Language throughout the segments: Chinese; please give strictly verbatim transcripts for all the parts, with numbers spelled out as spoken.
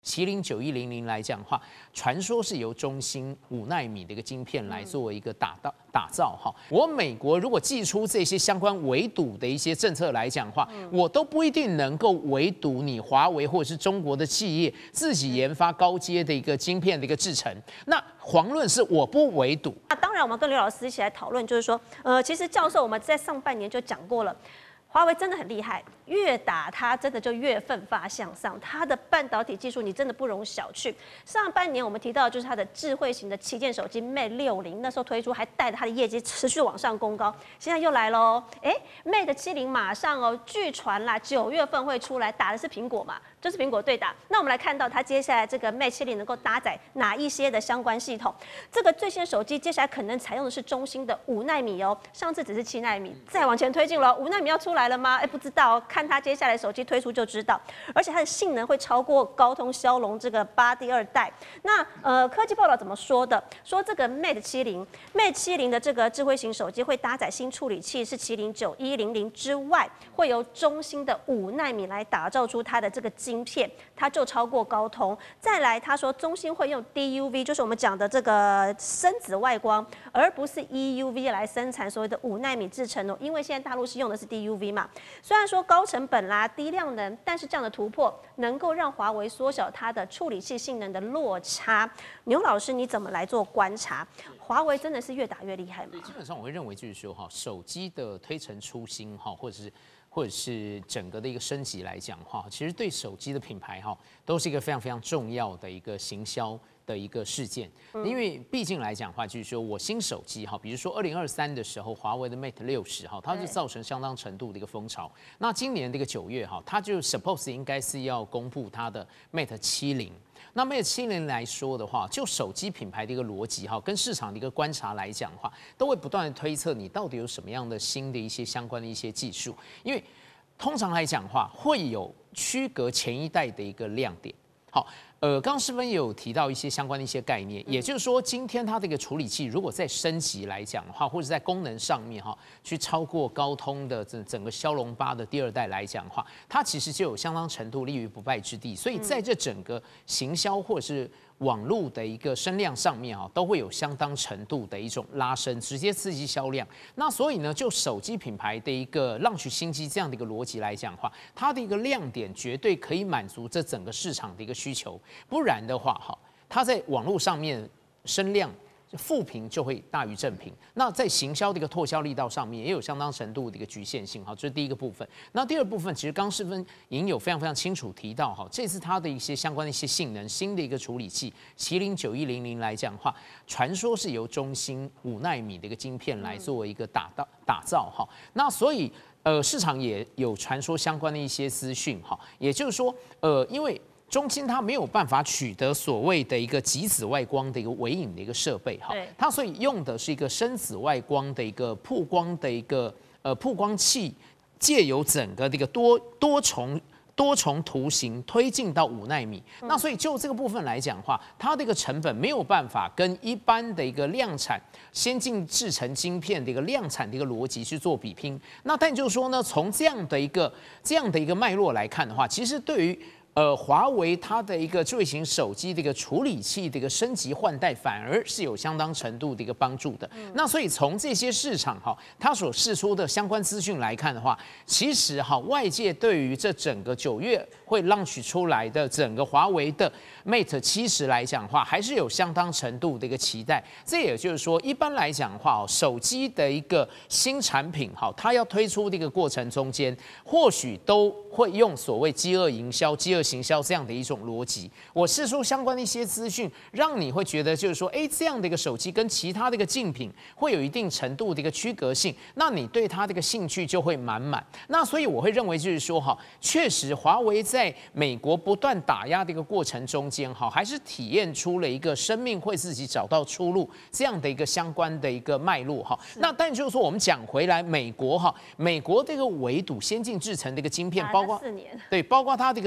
麒麟九一零零来讲的话，传说是由中芯五奈米的一个晶片来作为一个打造打造哈。我美国如果寄出这些相关围堵的一些政策来讲的话，我都不一定能够围堵你华为或者是中国的企业自己研发高阶的一个晶片的一个制程。那遑论是我不围堵。 那当然，我们跟刘老师一起来讨论，就是说，呃，其实教授我们在上半年就讲过了。华为真的很厉害，越打它真的就越奋发向上。它的半导体技术你真的不容小觑。上半年我们提到的就是它的智慧型的旗舰手机 Mate 六零，那时候推出还带着它的业绩持续往上攻高。现在又来喽，哎 ，Mate 七零马上哦，据传啦，九月份会出来，打的是苹果嘛，就是苹果对打。那我们来看到它接下来这个 Mate 七零能够搭载哪一些的相关系统？这个最新手机接下来可能采用的是中芯的五奈米哦，上次只是七奈米，再往前推进了，五奈米要出来了吗？哎，不知道，看它接下来手机推出就知道。而且它的性能会超过高通骁龙这个八第二代。那呃，科技报道怎么说的？说这个 Mate 七零 Mate 七零的这个智慧型手机会搭载新处理器，是麒麟九一零零之外，会由中芯的五奈米来打造出它的这个晶片，它就超过高通。再来，他说中芯会用 D U V， 就是我们讲的这个深紫外光，而不是 E U V 来生产所谓的五奈米制程哦，因为现在大陆是用的是 D U V 嘛。虽然说高成本啦、低量能，但是这样的突破能够让华为缩小它的处理器性能的落差。牛老师，你怎么来做观察？华为真的是越打越厉害吗？ 基本上我会认为就是说哈，手机的推陈出新哈，或者是或者是整个的一个升级来讲哈，其实对手机的品牌哈，都是一个非常非常重要的一个行销的一个事件，因为毕竟来讲的话，就是说我新手机哈，比如说二零二三的时候，华为的 Mate 六十哈，它就造成相当程度的一个风潮。那今年这个九月哈，它就 suppose 应该是要公布它的 Mate 七零。那 Mate 七零来说的话，就手机品牌的一个逻辑哈，跟市场的一个观察来讲的话，都会不断的推测你到底有什么样的新的一些相关的一些技术，因为通常来讲的话，会有区隔前一代的一个亮点。好，呃，刚刚诗芬也有提到一些相关的一些概念，也就是说，今天它这个处理器如果在升级来讲的话，或者在功能上面哈，去超过高通的整整个骁龙八的第二代来讲的话，它其实就有相当程度立于不败之地。所以在这整个行销或者是网络的一个声量上面啊，都会有相当程度的一种拉升，直接刺激销量。那所以呢，就手机品牌的一个浪取新机这样的一个逻辑来讲的话，它的一个亮点绝对可以满足这整个市场的一个需求。不然的话，哈，它在网络上面声量负评就会大于正评。那在行销的一个拓销力道上面，也有相当程度的一个局限性。哈，这是第一个部分。那第二部分，其实刚世芬已经有非常非常清楚提到，哈，这次它的一些相关的一些性能，新的一个处理器麒麟九一零零来讲的话，传说是由中芯五奈米的一个晶片来作为一个打造打造。哈，那所以呃，市场也有传说相关的一些资讯。哈，也就是说，呃，因为中芯它没有办法取得所谓的一个极紫外光的一个微影的一个设备，哈，它所以用的是一个深紫外光的一个曝光的一个呃曝光器，借由整个这个多多重多重图形推进到五奈米。那所以就这个部分来讲的话，它的一个成本没有办法跟一般的一个量产先进制程晶片的一个量产的一个逻辑去做比拼。那但就是说呢，从这样的一个这样的一个脉络来看的话，其实对于呃，华为它的一个智慧型手机的一个处理器的一个升级换代，反而是有相当程度的一个帮助的。嗯、那所以从这些市场哈，它所释出的相关资讯来看的话，其实哈，外界对于这整个九月会launch出来的整个华为的 Mate 七十来讲的话，还是有相当程度的一个期待。这也就是说，一般来讲的话，手机的一个新产品哈，它要推出的一个过程中间，或许都会用所谓饥饿营销、饥饿行销这样的一种逻辑。我释出相关的一些资讯，让你会觉得就是说，哎，这样的一个手机跟其他的一个竞品会有一定程度的一个区隔性，那你对它这个兴趣就会满满。那所以我会认为就是说，哈，确实华为在美国不断打压的一个过程中间，哈，还是体验出了一个生命会自己找到出路这样的一个相关的一个脉络，哈。那但就是说，我们讲回来，美国哈，美国这个围堵先进制程的一个晶片，包括对，包括它这个设备来。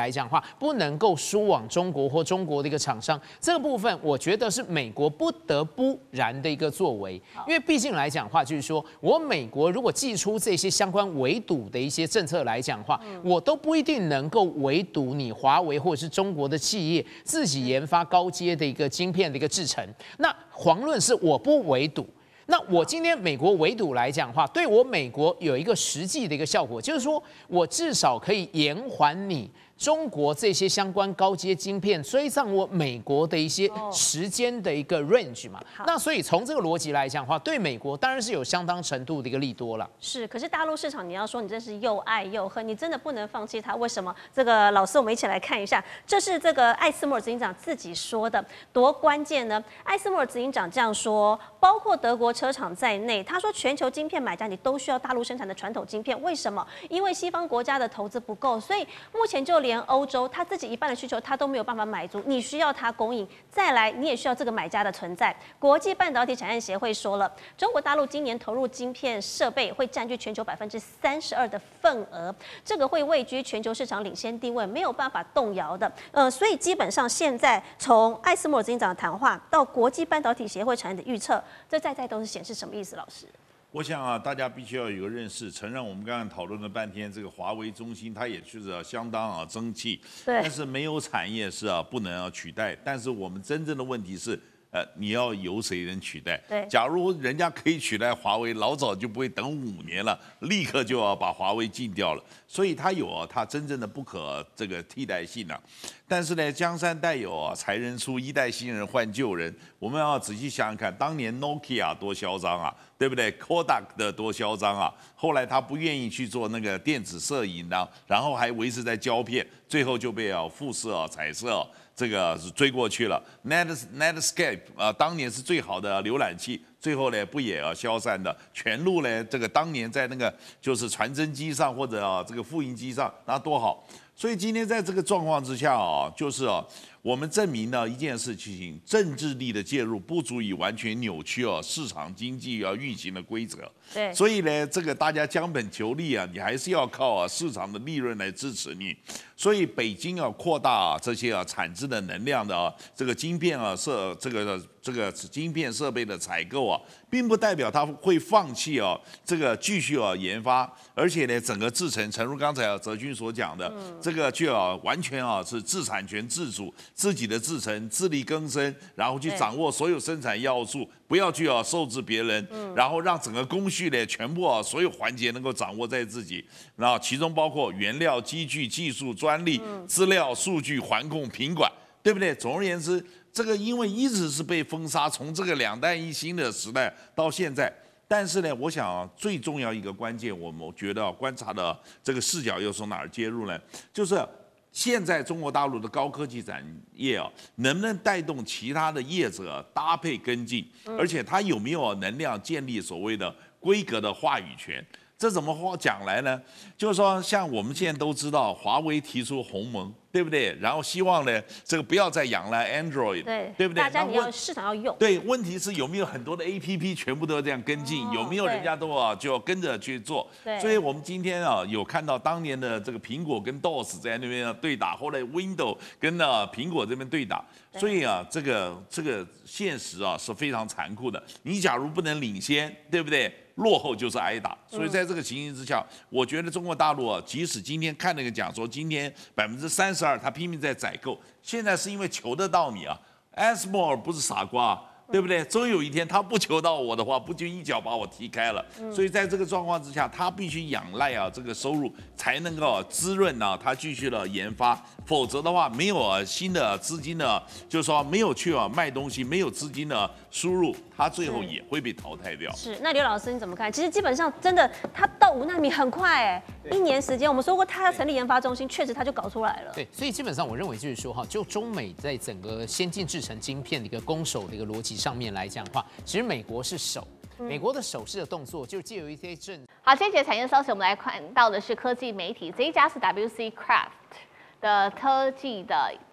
来讲的话，不能够输往中国或中国的一个厂商，这个部分我觉得是美国不得不然的一个作为，因为毕竟来讲的话，就是说我美国如果祭出这些相关围堵的一些政策来讲的话，嗯、我都不一定能够围堵你华为或者是中国的企业自己研发高阶的一个晶片的一个制程。那遑论是我不围堵。那我今天美国围堵来讲的话，对我美国有一个实际的一个效果，就是说我至少可以延缓你中国这些相关高阶晶片追上我美国的一些时间的一个 range 嘛。哦、那所以从这个逻辑来讲的话，对美国当然是有相当程度的一个利多了。 是，可是大陆市场你要说你真是又爱又恨，你真的不能放弃它。为什么？这个老师，我们一起来看一下，这是这个艾斯摩尔执行长自己说的，多关键呢？艾斯摩尔执行长这样说，包括德国车厂在内，他说全球晶片买家你都需要大陆生产的传统晶片，为什么？因为西方国家的投资不够，所以目前就连欧洲他自己一半的需求他都没有办法满足，你需要他供应，再来你也需要这个买家的存在。国际半导体产业协会说了，中国大陆今年投入晶片设备会占据全球百分之三十二的份额，这个会位居全球市场领先地位，没有办法动摇的。呃，所以基本上现在从艾斯摩尔执行长的谈话到国际半导体协会产业的预测，这在在都是显示什么意思？老师？ 我想啊，大家必须要有个认识，承认我们刚刚讨论了半天，这个华为、中兴它也是啊相当啊争气， 对， 但是没有产业是啊不能啊取代。但是我们真正的问题是，呃，你要由谁能取代？ 对， 假如人家可以取代华为，老早就不会等五年了，立刻就要把华为禁掉了。所以它有啊，它真正的不可这个替代性啊。但是呢，江山代有啊，才人出，一代新人换旧人。我们要仔细想想看，当年 Nokia 多嚣张啊，对不对 ？Kodak 的多嚣张啊！后来他不愿意去做那个电子摄影呢，然后还维持在胶片，最后就被啊富士啊、彩色啊这个是追过去了。Net Netscape 啊，当年是最好的浏览器。最后呢，不也啊消散的？全录呢，这个当年在那个就是传真机上或者啊这个复印机上，那多好。所以今天在这个状况之下啊，就是啊，我们证明了一件事情：政治力的介入不足以完全扭曲啊市场经济要运行的规则。 对。 所以呢，这个大家将本求利啊，你还是要靠啊市场的利润来支持你。所以北京啊扩大啊这些啊产制的能量的啊这个晶片啊设这个这个晶片设备的采购啊，并不代表它会放弃啊这个继续啊研发，而且呢整个制程，诚如刚才啊哲君所讲的，嗯、这个就要完全啊是自产权自主，自己的制程自力更生，然后去掌握所有生产要素，不要去啊受制别人，嗯、然后让整个工序呢全部啊所有环节能够掌握在自己，然后其中包括原料、机具、技术、专利、资料、数据、环控、品管，对不对？总而言之，这个因为一直是被封杀，从这个两弹一星的时代到现在。但是呢，我想啊，最重要一个关键，我们觉得、啊、观察的这个视角又从哪儿介入呢？就是现在中国大陆的高科技产业啊，能不能带动其他的业者搭配跟进？而且它有没有能量建立所谓的规格的话语权？这怎么话讲来呢？就是说，像我们现在都知道，华为提出鸿蒙，对不对？然后希望呢，这个不要再仰赖 Android， 对， 对不对？ 大家你要市场要用。 对，问题是有没有很多的 A P P 全部都这样跟进？哦、有没有人家都啊就要跟着去做？ 对。 所以我们今天啊有看到当年的这个苹果跟 D O S 在那边对打，后来 Windows 跟呢苹果这边对打，所以啊这个这个现实啊是非常残酷的。你假如不能领先，对不对？落后就是挨打，所以在这个情形之下，嗯、我觉得中国大陆啊，即使今天看那个讲说，今天百分之三十二，他拼命在采购，现在是因为求得到你啊，艾斯摩尔不是傻瓜、啊。对不对？终有一天他不求到我的话，不就一脚把我踢开了？嗯、所以在这个状况之下，他必须仰赖啊这个收入才能够滋润啊他继续的研发，否则的话没有啊新的资金的，就是说没有去啊卖东西，没有资金的输入，他最后也会被淘汰掉。 是，那刘老师你怎么看？其实基本上真的，他到五纳米很快哎，一年时间，我们说过他要成立研发中心，确实他就搞出来了。 对，所以基本上我认为就是说哈，就中美在整个先进制程晶片的一个攻守的一个逻辑上面来讲的话，其实美国是守，美国的手势的动作就借由一些政。 好，这一节产业消息，我们来看到的是科技媒体，这一家是 W C Craft 的科技的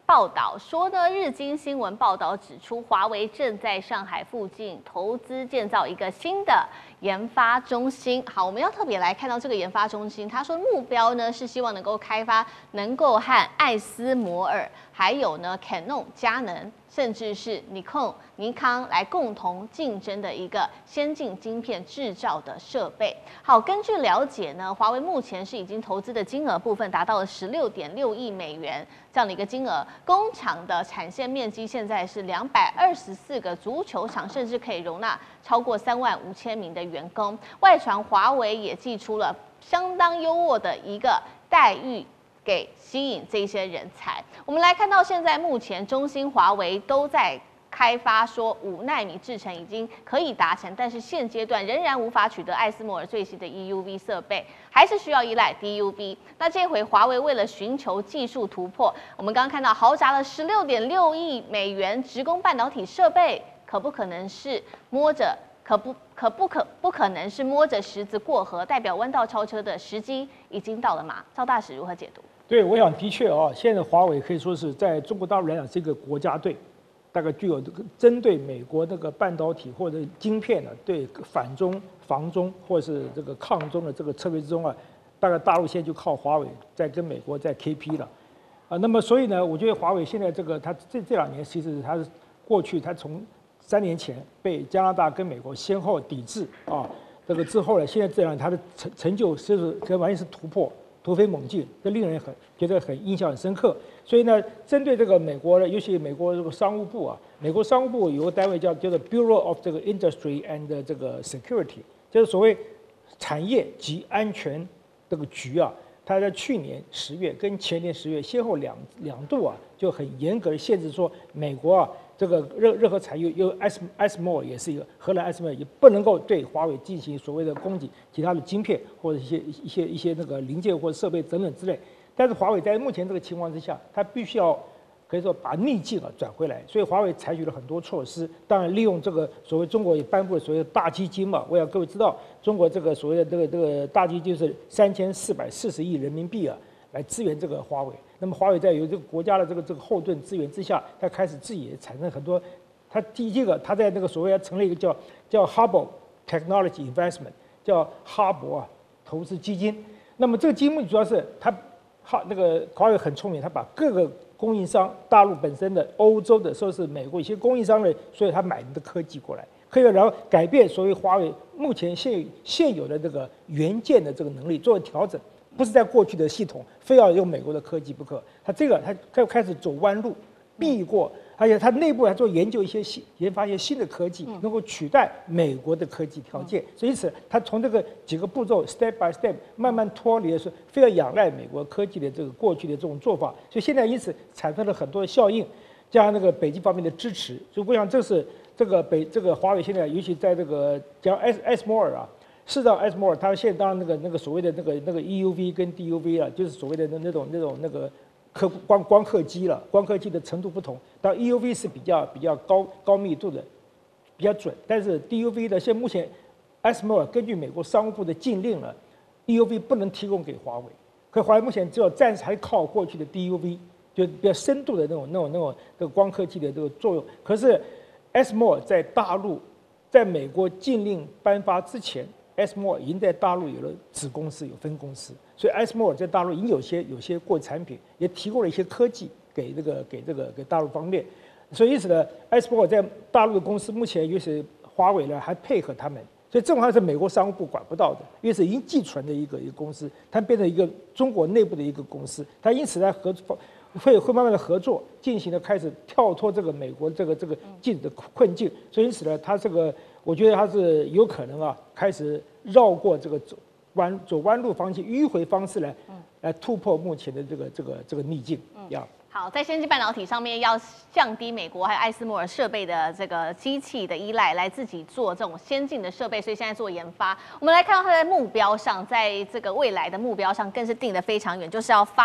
报道说呢，日经新闻报道指出，华为正在上海附近投资建造一个新的研发中心。好，我们要特别来看到这个研发中心，他说目标呢是希望能够开发能够和艾斯摩尔还有呢 Canon 佳能，甚至是尼康尼康来共同竞争的一个先进晶片制造的设备。好，根据了解呢，华为目前是已经投资的金额部分达到了十六点六亿美元这样的一个金额。工厂的产线面积现在是两百二十四个足球场，甚至可以容纳超过三万五千名的员工。外传华为也寄出了相当优渥的一个待遇，给吸引这些人才。我们来看到现在目前中兴、华为都在开发说五奈米制程已经可以达成，但是现阶段仍然无法取得艾斯摩尔最新的 E U V 设备，还是需要依赖 D U V。那这回华为为了寻求技术突破，我们刚刚看到豪砸了十六点六亿美元直供半导体设备，可不可能是摸着？可不可不可不可能是摸着石子过河，代表弯道超车的时机已经到了吗？赵大使如何解读？ 对，我想的确啊，现在华为可以说是在中国大陆来讲是一个国家队，大概具有这个针对美国那个半导体或者晶片呢，对反中、防中或是这个抗中的这个策略之中啊，大概大陆现在就靠华为在跟美国在 K P 了，啊，那么所以呢，我觉得华为现在这个它这这两年其实它是过去它从三年前被加拿大跟美国先后抵制啊，这个之后呢，现在这样它的成成就就是这完全是突破，突飞猛进，这令人很觉得很印象很深刻。所以呢，针对这个美国的，尤其美国这个商务部啊，美国商务部有个单位叫叫做 Bureau of 这个 Industry and 这个 Security， 就是所谓产业及安全这个局啊，它在去年十月跟前年十月先后两两度啊，就很严格的限制说美国啊。这个任任何产业，有艾斯艾斯摩尔也是一个荷兰艾斯摩尔也不能够对华为进行所谓的供给其他的晶片或者一些一些一些那个零件或者设备等等之类。但是华为在目前这个情况之下，它必须要可以说把逆境啊转回来，所以华为采取了很多措施。当然，利用这个所谓中国也颁布了所谓的大基金嘛，我想各位知道，中国这个所谓的这个这个大基金是三千四百四十亿人民币啊，来支援这个华为。那么华为在有这个国家的这个这个后盾资源之下，它开始自己也产生很多。它第一个，它在那个所谓成立一个叫叫 Hubble Technology Investment， 叫哈勃啊投资基金。那么这个基金主要是它哈那个华为很聪明，它把各个供应商，大陆本身的、欧洲的，甚至是美国一些供应商的，所以它买的科技过来，可以然后改变所谓华为目前现现有的这个元件的这个能力做调整。不是在过去的系统，非要用美国的科技不可。它这个它开开始走弯路，避过，而且它内部还做研究一些新研发一些新的科技，能够取代美国的科技条件。所以，因此它从这个几个步骤 step by step 慢慢脱离的是非要仰赖美国科技的这个过去的这种做法。所以现在因此产生了很多的效应，加上那个北京方面的支持。所以我想这是这个北这个华为现在尤其在这个讲艾艾斯摩尔啊。事实上，艾斯摩尔它现在当然那个那个所谓的那个那个 E U V 跟 D U V 啊，就是所谓的那那种那种那个刻光光刻机了，光刻机的程度不同。当然 E U V 是比较比较高高密度的，比较准。但是 D U V 的现在目前，艾斯摩尔根据美国商务部的禁令了 ，E U V 不能提供给华为。可华为目前只有暂时还靠过去的 D U V， 就比较深度的那种那种那种这个光刻机的这个作用。可是艾斯摩尔在大陆，在美国禁令颁发之前。艾斯摩尔已经在大陆有了子公司、有分公司，所以艾斯摩尔在大陆已经有些有些过产品，也提供了一些科技给这个给这个给大陆方面。所以因此呢，艾斯摩尔在大陆的公司目前尤其华为呢还配合他们，所以这种还是美国商务部管不到的，因为是已经寄存的一个一个公司，它变成一个中国内部的一个公司，它因此在合作会会慢慢的合作，进行的开始跳脱这个美国这个这个禁的困境，所以因此呢，它这个。我觉得它是有可能啊，开始绕过这个走弯走弯路方式、迂回方式来，来突破目前的这个这个这个逆境。要、嗯、 好，在先进半导体上面要降低美国还有艾斯摩尔设备的这个机器的依赖，来自己做这种先进的设备，所以现在做研发。我们来看到它在目标上，在这个未来的目标上更是定得非常远，就是要发展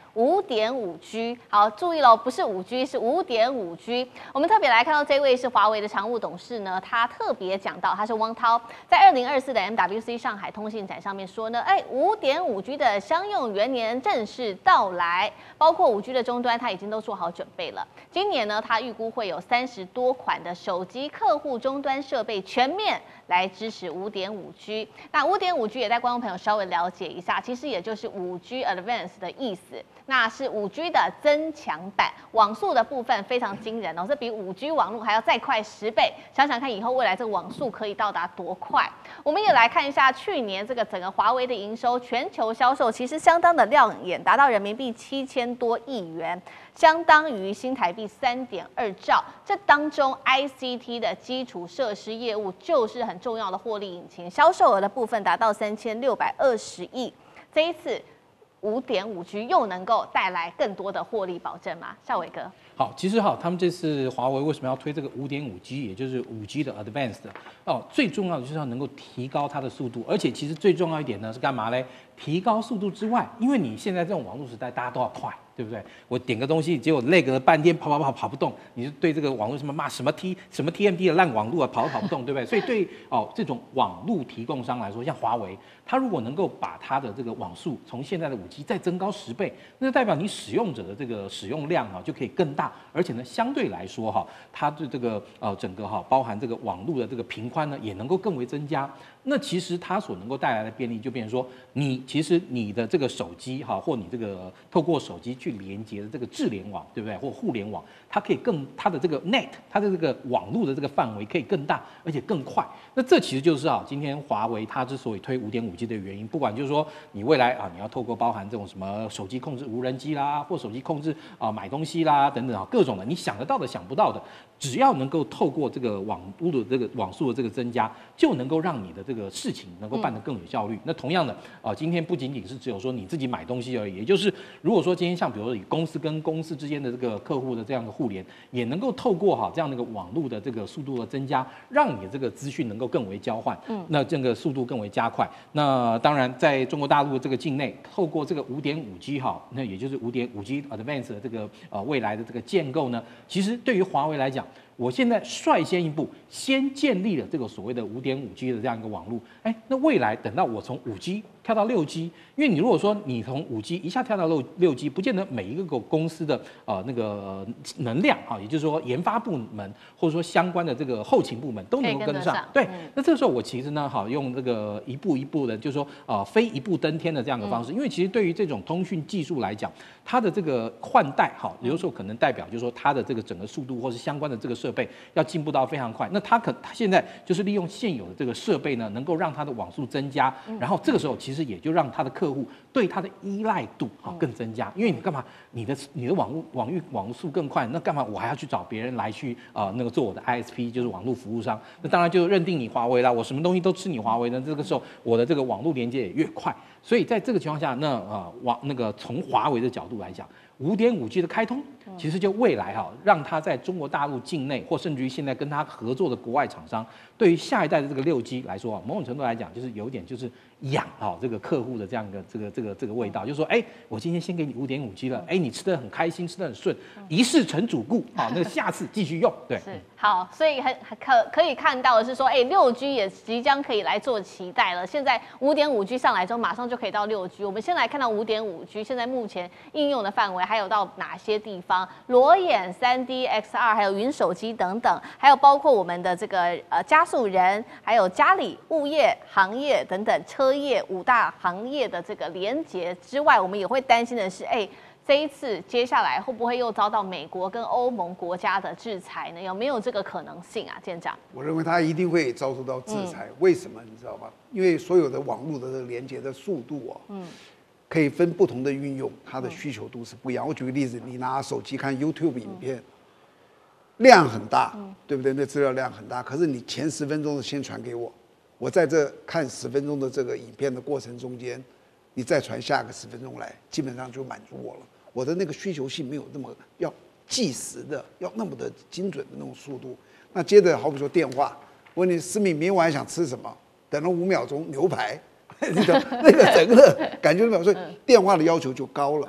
五点五 G。好，注意喽，不是五 G， 是五点五 G。我们特别来看到这位是华为的常务董事呢，他特别讲到，他是汪涛，在二零二四的 M W C 上海通信展上面说呢，哎，五点五 G 的商用元年正式到来，包括五 G 的终端，他已经都做好准备了。今年呢，他预估会有三十多款的手机客户终端设备全面来支持五点五 G。那五点五 G 也带观众朋友稍微了解一下，其实也就是五 G Advanced 的意思。那是五 G 的增强版，网速的部分非常惊人哦，这比五 G 网络还要再快十倍。想想看，以后未来这个网速可以到达多快？我们也来看一下去年这个整个华为的营收，全球销售其实相当的亮眼，达到人民币七千多亿元，相当于新台币三点二兆。这当中 I C T 的基础设施业务就是很重要的获利引擎，销售额的部分达到三千六百二十亿。这一次五点五 G 又能够带来更多的获利保证吗？孝瑋哥， 好，其实哈，他们这次华为为什么要推这个五点五 G， 也就是五 G 的 Advanced 哦，最重要的就是要能够提高它的速度，而且其实最重要一点呢是干嘛嘞？提高速度之外，因为你现在这种网络时代，大家都要快，对不对？我点个东西，结果累个半天，跑跑跑跑不动，你就对这个网络什么骂什么 T 什么 T M D 的烂网络啊，跑都跑不动，对不对？所以对哦这种网络提供商来说，像华为，它如果能够把它的这个网速从现在的五 G 再增高十倍，那代表你使用者的这个使用量啊就可以更大，而且呢，相对来说哈，它对这个呃整个哈包含这个网络的这个频宽呢，也能够更为增加。那其实它所能够带来的便利，就变成说，你其实你的这个手机哈，或你这个透过手机去连接的这个智联网，对不对？或互联网，它可以更它的这个 net， 它的这个网络的这个范围可以更大，而且更快。那这其实就是啊，今天华为它之所以推五点五 G 的原因，不管就是说你未来啊，你要透过包含这种什么手机控制无人机啦，或手机控制啊买东西啦等等啊，各种的你想得到的、想不到的，只要能够透过这个网络的这个网速的这个增加，就能够让你的这个事情能够办得更有效率。嗯、那同样的啊，今天不仅仅是只有说你自己买东西而已，也就是如果说今天像比如说以公司跟公司之间的这个客户的这样的互联，也能够透过哈这样的一个网络的这个速度的增加，让你的这个资讯能够更为交换，嗯，那这个速度更为加快。那当然，在中国大陆这个境内，透过这个五点五 G 哈，那也就是五点五 G Advanced 的这个呃未来的这个建构呢，其实对于华为来讲，我现在率先一步，先建立了这个所谓的五点五 G 的这样一个网络，哎，那未来等到我从五 G 跳到六 G， 因为你如果说你从五 G 一下跳到六六 G， 不见得每一个公司的呃那个能量啊，也就是说研发部门或者说相关的这个后勤部门都能够跟得上。 跟得上对， 嗯、 那这个时候我其实呢，好用这个一步一步的，就是说呃非一步登天的这样的方式，嗯、因为其实对于这种通讯技术来讲，它的这个换代哈，有的时候可能代表就是说它的这个整个速度或是相关的这个设备要进步到非常快。那它可它现在就是利用现有的这个设备呢，能够让它的网速增加，然后这个时候其实也就让它的客户对它的依赖度哈更增加，因为你干嘛？你的你的网络网域网速更快，那干嘛我还要去找别人来去呃那个做我的 I S P， 就是网络服务商？那当然就认定你华为啦，我什么东西都吃你华为呢？这个时候我的这个网络连接也越快，所以在这个情况下，那呃网那个从华为的角度来讲，五点五 G 的开通，其实就未来哈，让它在中国大陆境内，或甚至于现在跟它合作的国外厂商，对于下一代的这个六 G 来说啊，某种程度来讲，就是有点就是养啊这个客户的这样一个这个这个这个味道，就是说，哎，我今天先给你五点五 G 了，哎，你吃得很开心，吃得很顺，一试成主顾啊，那个下次继续用，对。 是好，所以很可可以看到的是说，哎，六 G 也即将可以来做期待了。现在五点五 G 上来之后，马上就可以到六 G。我们先来看到五点五 G 现在目前应用的范围，还有到哪些地方？裸眼、三 D、X R， 还有云手机等等，还有包括我们的这个呃加速人，还有家里、物业、行业等等车业五大行业的这个连结之外，我们也会担心的是，哎。这一次接下来会不会又遭到美国跟欧盟国家的制裁呢？有没有这个可能性啊，舰长？ 我认为他一定会遭受到制裁。嗯、为什么你知道吗？因为所有的网络的这个连接的速度哦，嗯，可以分不同的运用，它的需求度是不一样。我举个例子，你拿手机看 YouTube 影片，嗯、量很大，嗯、对不对？那资料量很大，可是你前十分钟的先传给我，我在这看十分钟的这个影片的过程中间，你再传下个十分钟来，基本上就满足我了。我的那个需求性没有那么要计时的，要那么的精准的那种速度。那接着好比说电话，我问你思敏明天晚上想吃什么？等了五秒钟牛排，你懂那个整个感觉秒，所以电话的要求就高了。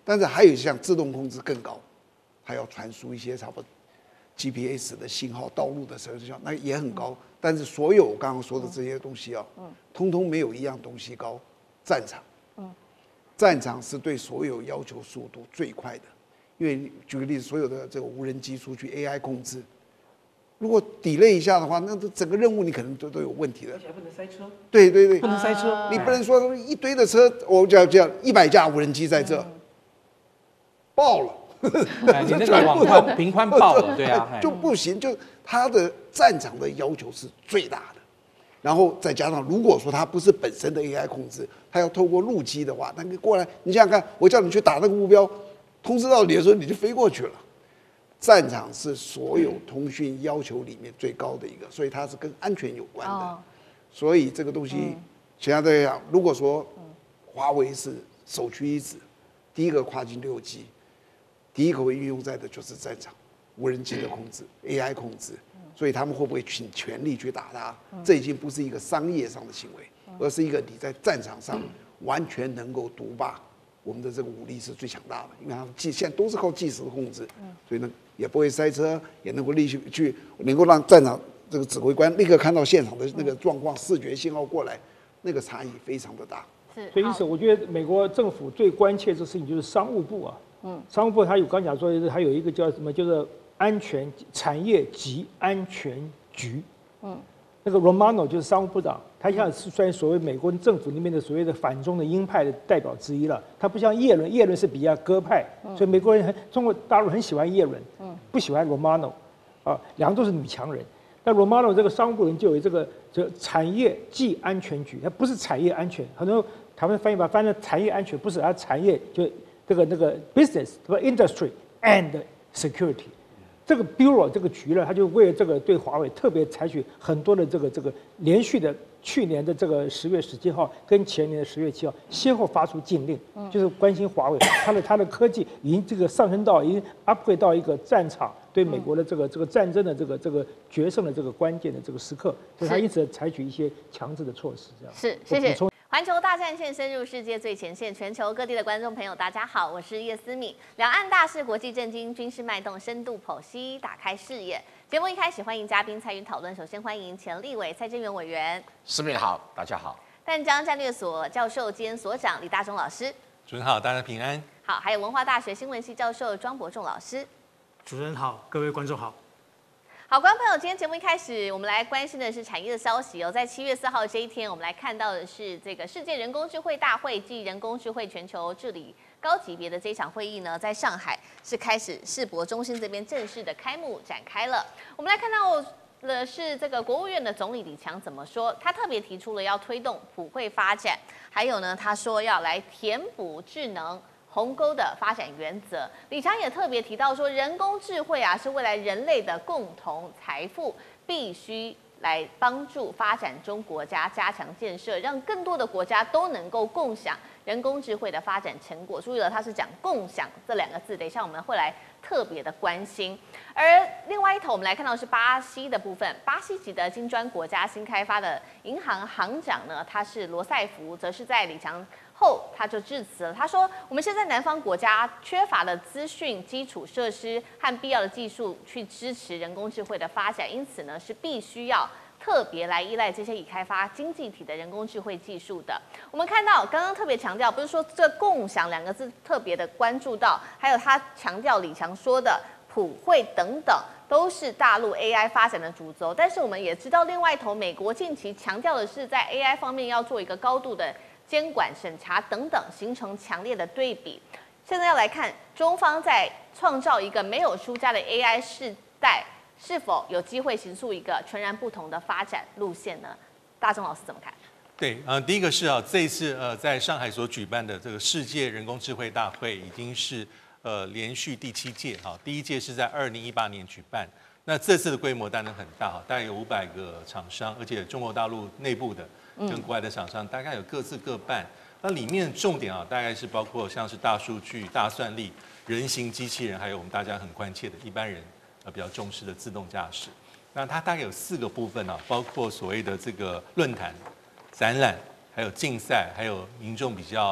但是还有一项自动控制更高，它要传输一些差不多 G P S 的信号，道路的时候那也很高。但是所有我刚刚说的这些东西啊，嗯，通通没有一样东西高，战场。嗯，战场是对所有要求速度最快的，因为举个例子，所有的这个无人机出去 A I 控制。如果delay一下的话，那整个任务你可能都都有问题的。 而且还不能塞车。 对对对， 不能塞车， 你不能说一堆的车，我讲讲一百架无人机在这，爆了。 哎，你那个网宽频宽爆了，对啊， 就不行。就它的战场的要求是最大的，然后再加上如果说它不是本身的 A I 控制，它要透过陆基的话，那个过来，你想想看，我叫你去打那个目标，通知到你的时候你就飞过去了。战场是所有通讯要求里面最高的一个，所以它是跟安全有关的。哦、所以这个东西，相对来讲，如果说华为是首屈一指，第一个跨境六 G， 第一个会运用在的就是战场无人机的控制、A I 控制，所以他们会不会尽全力去打它？这已经不是一个商业上的行为，而是一个你在战场上完全能够独霸。我们的这个武力是最强大的，因为它计现在都是靠计时控制，所以呢也不会塞车，也能够立即去能够让战场这个指挥官立刻看到现场的那个状况，视觉信号过来，那个差异非常的大。 是，所以因此我觉得美国政府最关切的事情就是商务部啊，嗯，商务部它有刚讲说还有一个叫什么，就是安全产业及安全局，嗯。那个 Romano 就是商务部长，他现在是算所谓美国政府里面的所谓的反中的鹰派的代表之一了。他不像叶伦，叶伦是比较鸽派，所以美国人很中国大陆很喜欢叶伦，不喜欢 Romano， 啊，两个都是女强人。但 Romano 这个商务部人就有这个这产业暨安全局，它不是产业安全，很多台湾翻译把翻成产业安全，不是，它产业就这个那个 business 这个 industry and security。这个 bureau 这个局呢，他就为了这个对华为特别采取很多的这个这个连续的，去年的这个十月十七号跟前年的十月七号先后发出禁令，就是关心华为，它的它的科技已经这个上升到已经 upgrade 到一个战场，对美国的这个这个战争的这个这个决胜的这个关键的这个时刻，所以他一直采取一些强制的措施，这样。 是，谢谢。环球大战线深入世界最前线，全球各地的观众朋友，大家好，我是叶思敏。两岸大事、国际震惊、军事脉动，深度剖析，打开视野。节目一开始，欢迎嘉宾参与讨论。首先欢迎前立委蔡正元委员， 思敏好，大家好。 淡江战略所教授兼所长李大中老师， 主持人好，大家平安。 好，还有文化大学新闻系教授庄伯仲老师， 主持人好，各位观众好。 好，观众朋友，今天节目一开始，我们来关心的是产业的消息哦。在七月四号这一天，我们来看到的是这个世界人工智慧大会暨人工智慧全球治理高级别的这场会议呢，在上海是开始世博中心这边正式的开幕展开了。我们来看到的是这个国务院的总理李强怎么说？他特别提出了要推动普惠发展，还有呢，他说要来填补智能鸿沟的发展原则。李强也特别提到说，人工智慧啊是未来人类的共同财富，必须来帮助发展中国家加强建设，让更多的国家都能够共享人工智慧的发展成果。注意了，他是讲共享这两个字，等一下我们会来特别的关心。而另外一头，我们来看到的是巴西的部分，巴西籍的金砖国家新开发的银行行长呢，他是罗塞福，则是在李强后他就致辞了。他说：“我们现在南方国家缺乏了资讯基础设施和必要的技术去支持人工智慧的发展，因此呢是必须要特别来依赖这些已开发经济体的人工智慧技术的。”我们看到刚刚特别强调，不是说这共享两个字特别的关注到，还有他强调李强说的普惠等等。都是大陆 A I 发展的主轴，但是我们也知道，另外一头，美国近期强调的是在 A I 方面要做一个高度的监管审查等等，形成强烈的对比。现在要来看中方在创造一个没有输家的 A I 世代，是否有机会形塑一个全然不同的发展路线呢？大中老师怎么看？ 对，呃，第一个是啊，这一次呃在上海所举办的这个世界人工智慧大会，已经是呃连续第七届哈，第一届是在二零一八年举办。那这次的规模当然很大哈，大概有五百个厂商，而且中国大陆内部的跟国外的厂商大概有各自各半。那里面重点啊，大概是包括像是大数据、大算力、人形机器人，还有我们大家很关切的一般人呃比较重视的自动驾驶。那它大概有四个部分啊，包括所谓的这个论坛、展览，还有竞赛，还有民众比较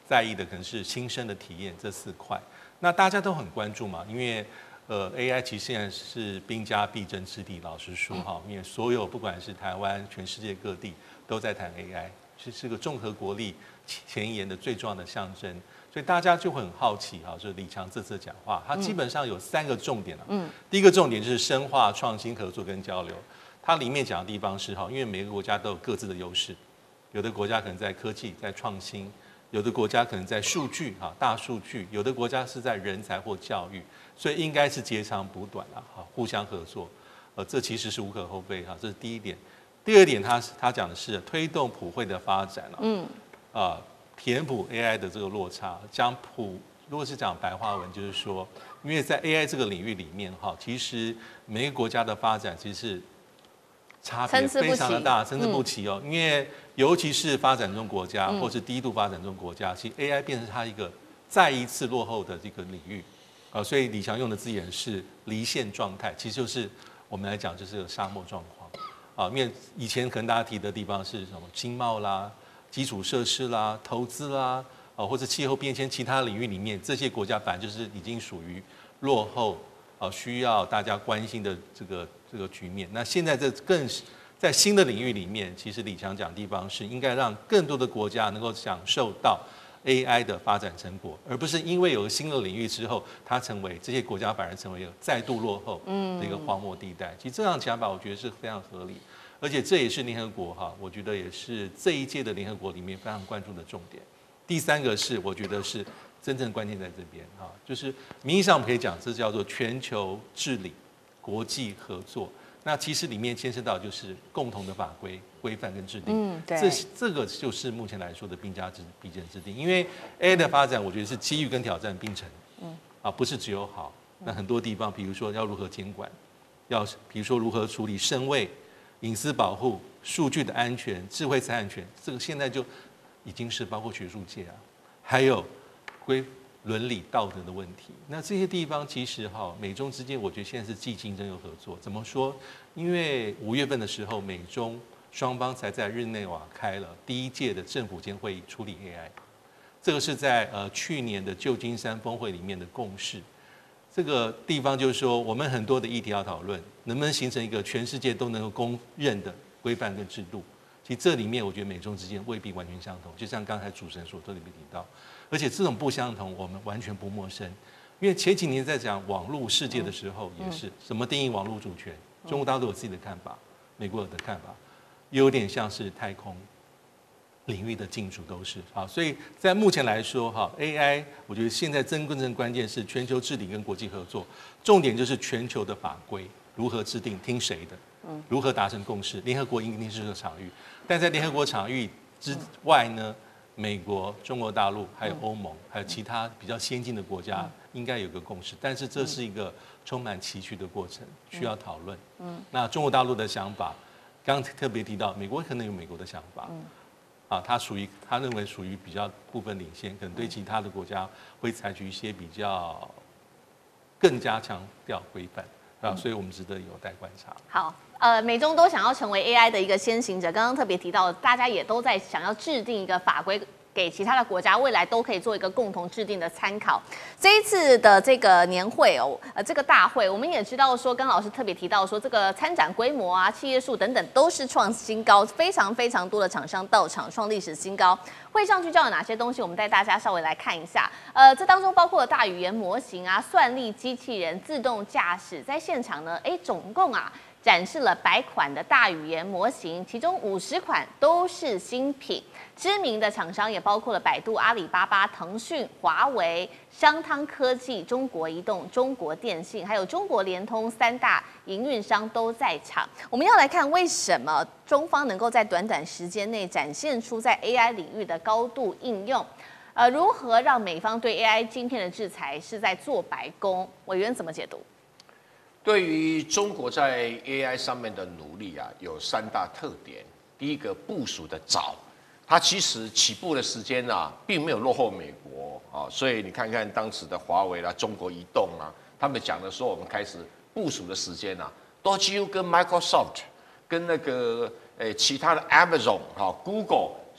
在意的可能是新生的体验这四块。那大家都很关注嘛，因为呃 A I 其实现在是兵家必争之地。老实说哈，因为所有不管是台湾、全世界各地都在谈 A I， 是是个综合国力前沿的最重要的象征。所以大家就会很好奇哈，就是李强这次的讲话，他基本上有三个重点啊。嗯，第一个重点就是深化创新合作跟交流。它里面讲的地方是哈，因为每个国家都有各自的优势，有的国家可能在科技、在创新，有的国家可能在数据哈、大数据，有的国家是在人才或教育，所以应该是截长补短啊，哈，互相合作。呃，这其实是无可厚非哈，这是第一点。第二点他，他他讲的是推动普惠的发展啊，嗯，啊。填补 A I 的这个落差，讲普，如果是讲白话文，就是说，因为在 A I 这个领域里面，哈，其实每个国家的发展其实是差别非常的大，参差不齐哦。因为尤其是发展中国家，或是低度发展中国家，其实 A I 变成它一个再一次落后的这个领域，啊，所以李强用的字眼是离线状态，其实就是我们来讲就是个沙漠状况，啊，因为以前可能大家提的地方是什么经贸啦。基础设施啦、投资啦，哦，或者气候变迁其他领域里面，这些国家反正就是已经属于落后，哦，需要大家关心的这个这个局面。那现在这更在新的领域里面，其实李强讲的地方是应该让更多的国家能够享受到 A I 的发展成果，而不是因为有了新的领域之后，它成为这些国家反而成为一个再度落后的一个荒漠地带。其实这样想法，我觉得是非常合理。而且这也是联合国哈，我觉得也是这一届的联合国里面非常关注的重点。第三个是我觉得是真正关键在这边哈，就是名义上我们可以讲这叫做全球治理、国际合作。那其实里面牵涉到就是共同的法规规范跟制定，嗯，对，这这个就是目前来说的兵家之必争之地。因为 A I 的发展，我觉得是机遇跟挑战并存，嗯，啊，不是只有好。那很多地方，比如说要如何监管，要比如说如何处理身位。隐私保护、数据的安全、智慧财产权，这个现在就已经是包括学术界啊，还有规伦理道德的问题。那这些地方其实哈，美中之间，我觉得现在是既竞争又合作。怎么说？因为五月份的时候，美中双方才在日内瓦开了第一届的政府间会议处理 A I， 这个是在呃去年的旧金山峰会里面的共识。这个地方就是说，我们很多的议题要讨论，能不能形成一个全世界都能够公认的规范跟制度？其实这里面，我觉得美中之间未必完全相同。就像刚才主持人所特别提到，而且这种不相同，我们完全不陌生。因为前几年在讲网络世界的时候，也是什么定义网络主权，中国大陆有自己的看法，美国有的看法，有点像是太空领域的进驻都是好，所以在目前来说哈 ，A I 我觉得现在真正关键是全球治理跟国际合作，重点就是全球的法规如何制定，听谁的，嗯，如何达成共识。联合国一定是个场域，但在联合国场域之外呢，美国、中国大陆还有欧盟，还有其他比较先进的国家应该有个共识，但是这是一个充满崎岖的过程，需要讨论。嗯，那中国大陆的想法，刚刚特别提到，美国可能有美国的想法。嗯。啊，他属于他认为属于比较部分领先，可能对其他的国家会采取一些比较更加强调规范啊，所以我们值得有待观察。 好，呃，美中都想要成为 A I 的一个先行者，刚刚特别提到，大家也都在想要制定一个法规。给其他的国家未来都可以做一个共同制定的参考。这一次的这个年会哦，呃，这个大会，我们也知道说，跟老师特别提到说，这个参展规模啊、企业数等等都是创新高，非常非常多的厂商到场，创历史新高。会上聚焦有哪些东西？我们带大家稍微来看一下。呃，这当中包括了大语言模型啊、算力机器人、自动驾驶，在现场呢，哎，总共啊。展示了百款的大语言模型，其中五十款都是新品。知名的厂商也包括了百度、阿里巴巴、腾讯、华为、商汤科技、中国移动、中国电信，还有中国联通三大营运商都在场。我们要来看为什么中方能够在短短时间内展现出在 A I 领域的高度应用。呃，如何让美方对 A I 晶片的制裁是在做白工？委员怎么解读？ 对于中国在 A I 上面的努力啊，有三大特点。第一个，部署的早，它其实起步的时间啊，并没有落后美国啊，所以你看看当时的华为啦、中国移动啊，他们讲的说我们开始部署的时间啊，都几乎跟 Microsoft、跟那个诶其他的 Amazon 哈、Google 是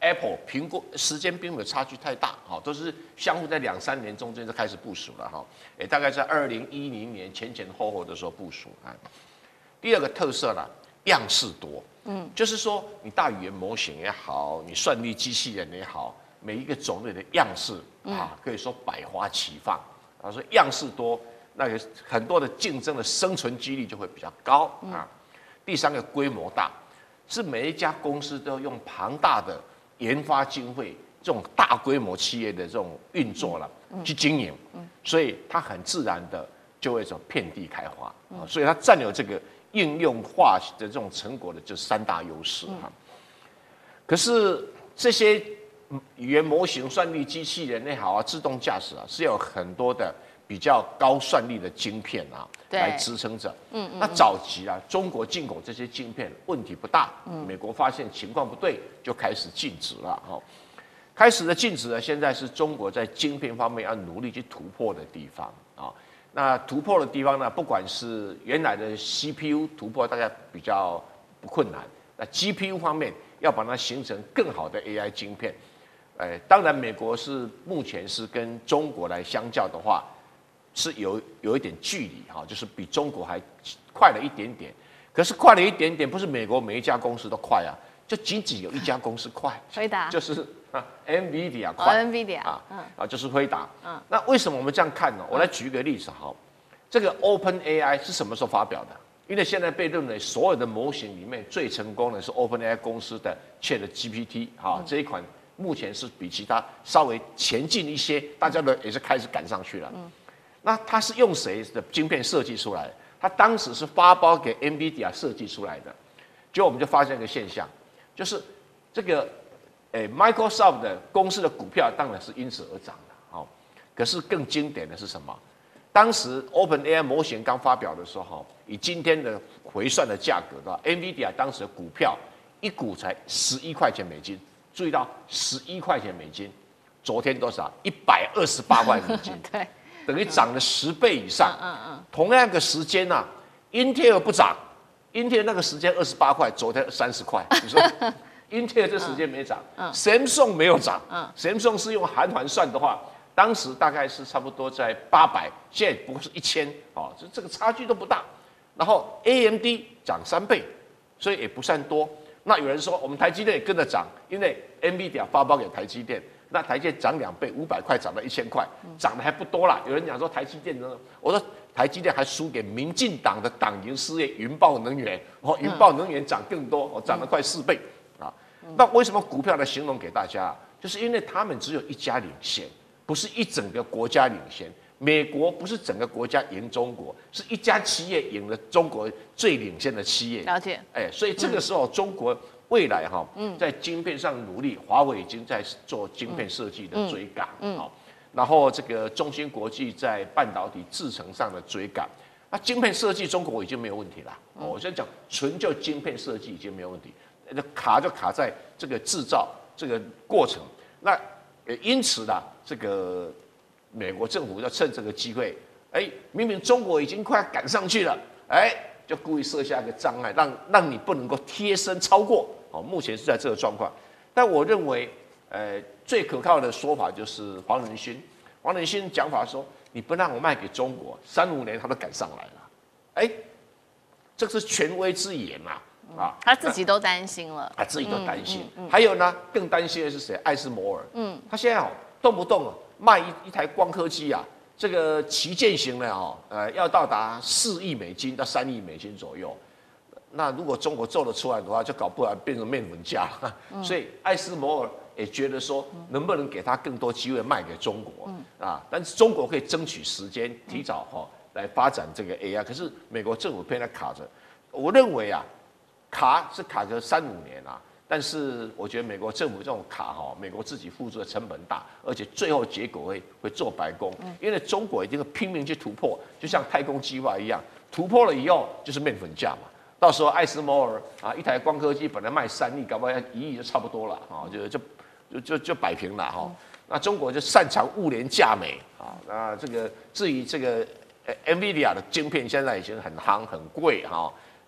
Apple、苹果时间并没有差距太大，哈，都是相互在两三年中间就开始部署了，哈，也大概在二零一零年前前后后的时候部署啊。第二个特色啦，样式多，嗯，就是说你大语言模型也好，你算力机器人也好，每一个种类的样式啊，可以说百花齐放啊，所以样式多，那个很多的竞争的生存几率就会比较高啊。第三个规模大，是每一家公司都用庞大的研发经费，这种大规模企业的这种运作了去经营，所以它很自然的就会走遍地开花啊，所以它占有这个应用化的这种成果的这三大优势哈。可是这些语言模型、算力机器人也好啊，自动驾驶啊，是有很多的比较高算力的晶片啊来支撑着。嗯嗯。那早期啊，中国进口这些晶片问题不大，嗯，美国发现情况不对，就开始禁止了哈。开始的禁止呢，现在是中国在晶片方面要努力去突破的地方啊。那突破的地方呢，不管是原来的 C P U 突破，大概比较不困难。那 G P U 方面要把它形成更好的 A I 晶片，呃，当然美国是目前是跟中国来相较的话，是有有一点距离哈，就是比中国还快了一点点。可是快了一点点，不是美国每一家公司都快啊，就仅仅有一家公司快， 辉达就是啊 ，NVIDIA 快、 哦、，NVIDIA 啊，嗯、啊就是辉达。嗯，那为什么我们这样看呢？我来举一个例子哈，这个 OpenAI 是什么时候发表的？因为现在被认为所有的模型里面最成功的是 OpenAI 公司的 ChatGPT 哈、嗯，这一款目前是比其他稍微前进一些，大家的也是开始赶上去了。嗯，那它是用谁的晶片设计出来的？它当时是发包给 NVIDIA 设计出来的，结果我们就发现一个现象，就是这个，诶 ，Microsoft 的公司的股票当然是因此而涨的，好，可是更经典的是什么？当时 OpenAI 模型刚发表的时候，以今天的回算的价格的话 ，NVIDIA 当时的股票一股才十一块钱美金，注意到十一块钱美金，昨天多少？一百二十八块美金， 对。 等于涨了十倍以上。 嗯嗯。 同样的时间呐、啊，英特尔不涨，英特尔那个时间二十八块，昨天三十块。你说英特尔这时间没涨，嗯 ，Samsung 没有涨，嗯 ，Samsung 是用韩团算的话，当时大概是差不多在八百，现在不过是一千，哦，这这个差距都不大。然后 A M D 涨三倍，所以也不算多。那有人说我们台积电也跟着涨，因为 NVIDIA 发包给台积电。那台积电涨两倍，五百块涨到一千块，涨得还不多啦。有人讲说台积电呢，我说台积电还输给民进党的党营事业云豹能源，哦，云豹能源涨更多，哦，涨了快四倍啊。那为什么股票的形容给大家？就是因为他们只有一家领先，不是一整个国家领先。美国不是整个国家赢中国，是一家企业赢了中国最领先的企业。 了解。 哎，所以这个时候中国。未来哈，在晶片上努力，华为已经在做晶片设计的追赶，嗯，然后这个中芯国际在半导体制程上的追赶，那晶片设计中国已经没有问题了。我先讲纯就晶片设计已经没有问题，那卡就卡在这个制造这个过程。那因此呢，这个美国政府要趁这个机会，哎，明明中国已经快赶上去了，哎，就故意设下一个障碍，让让你不能够贴身超过。哦，目前是在这个状况，但我认为，呃，最可靠的说法就是黄仁勋。黄仁勋讲法说，你不让我卖给中国，三五年他都赶上来了。哎，这是权威之言嘛，啊， 他自己都担心了， 他自己都担心。嗯嗯嗯、还有呢，更担心的是谁？艾斯摩尔。嗯，他现在哦，动不动卖一一台光刻机啊，这个旗舰型的哦，呃，要到达四亿美金到三亿美金左右。那如果中国做得出来的话，就搞不好变成面粉价了。嗯、所以艾斯摩尔也觉得说，能不能给他更多机会卖给中国、嗯、啊？但是中国可以争取时间，提早哈、哦、来发展这个 A I。可是美国政府偏在卡着，我认为啊，卡是卡个三五年啊。但是我觉得美国政府这种卡哈，美国自己付出的成本大，而且最后结果会会做白工，因为中国一定会拼命去突破，就像太空计划一样，突破了以后就是面粉价嘛。到时候艾斯摩尔啊，一台光刻机本来卖三亿，搞不好一亿就差不多了啊，就就就就就摆平了哈。那中国就擅长物廉价美啊，那这个至于这个 NVIDIA 的晶片现在已经很夯很贵哈，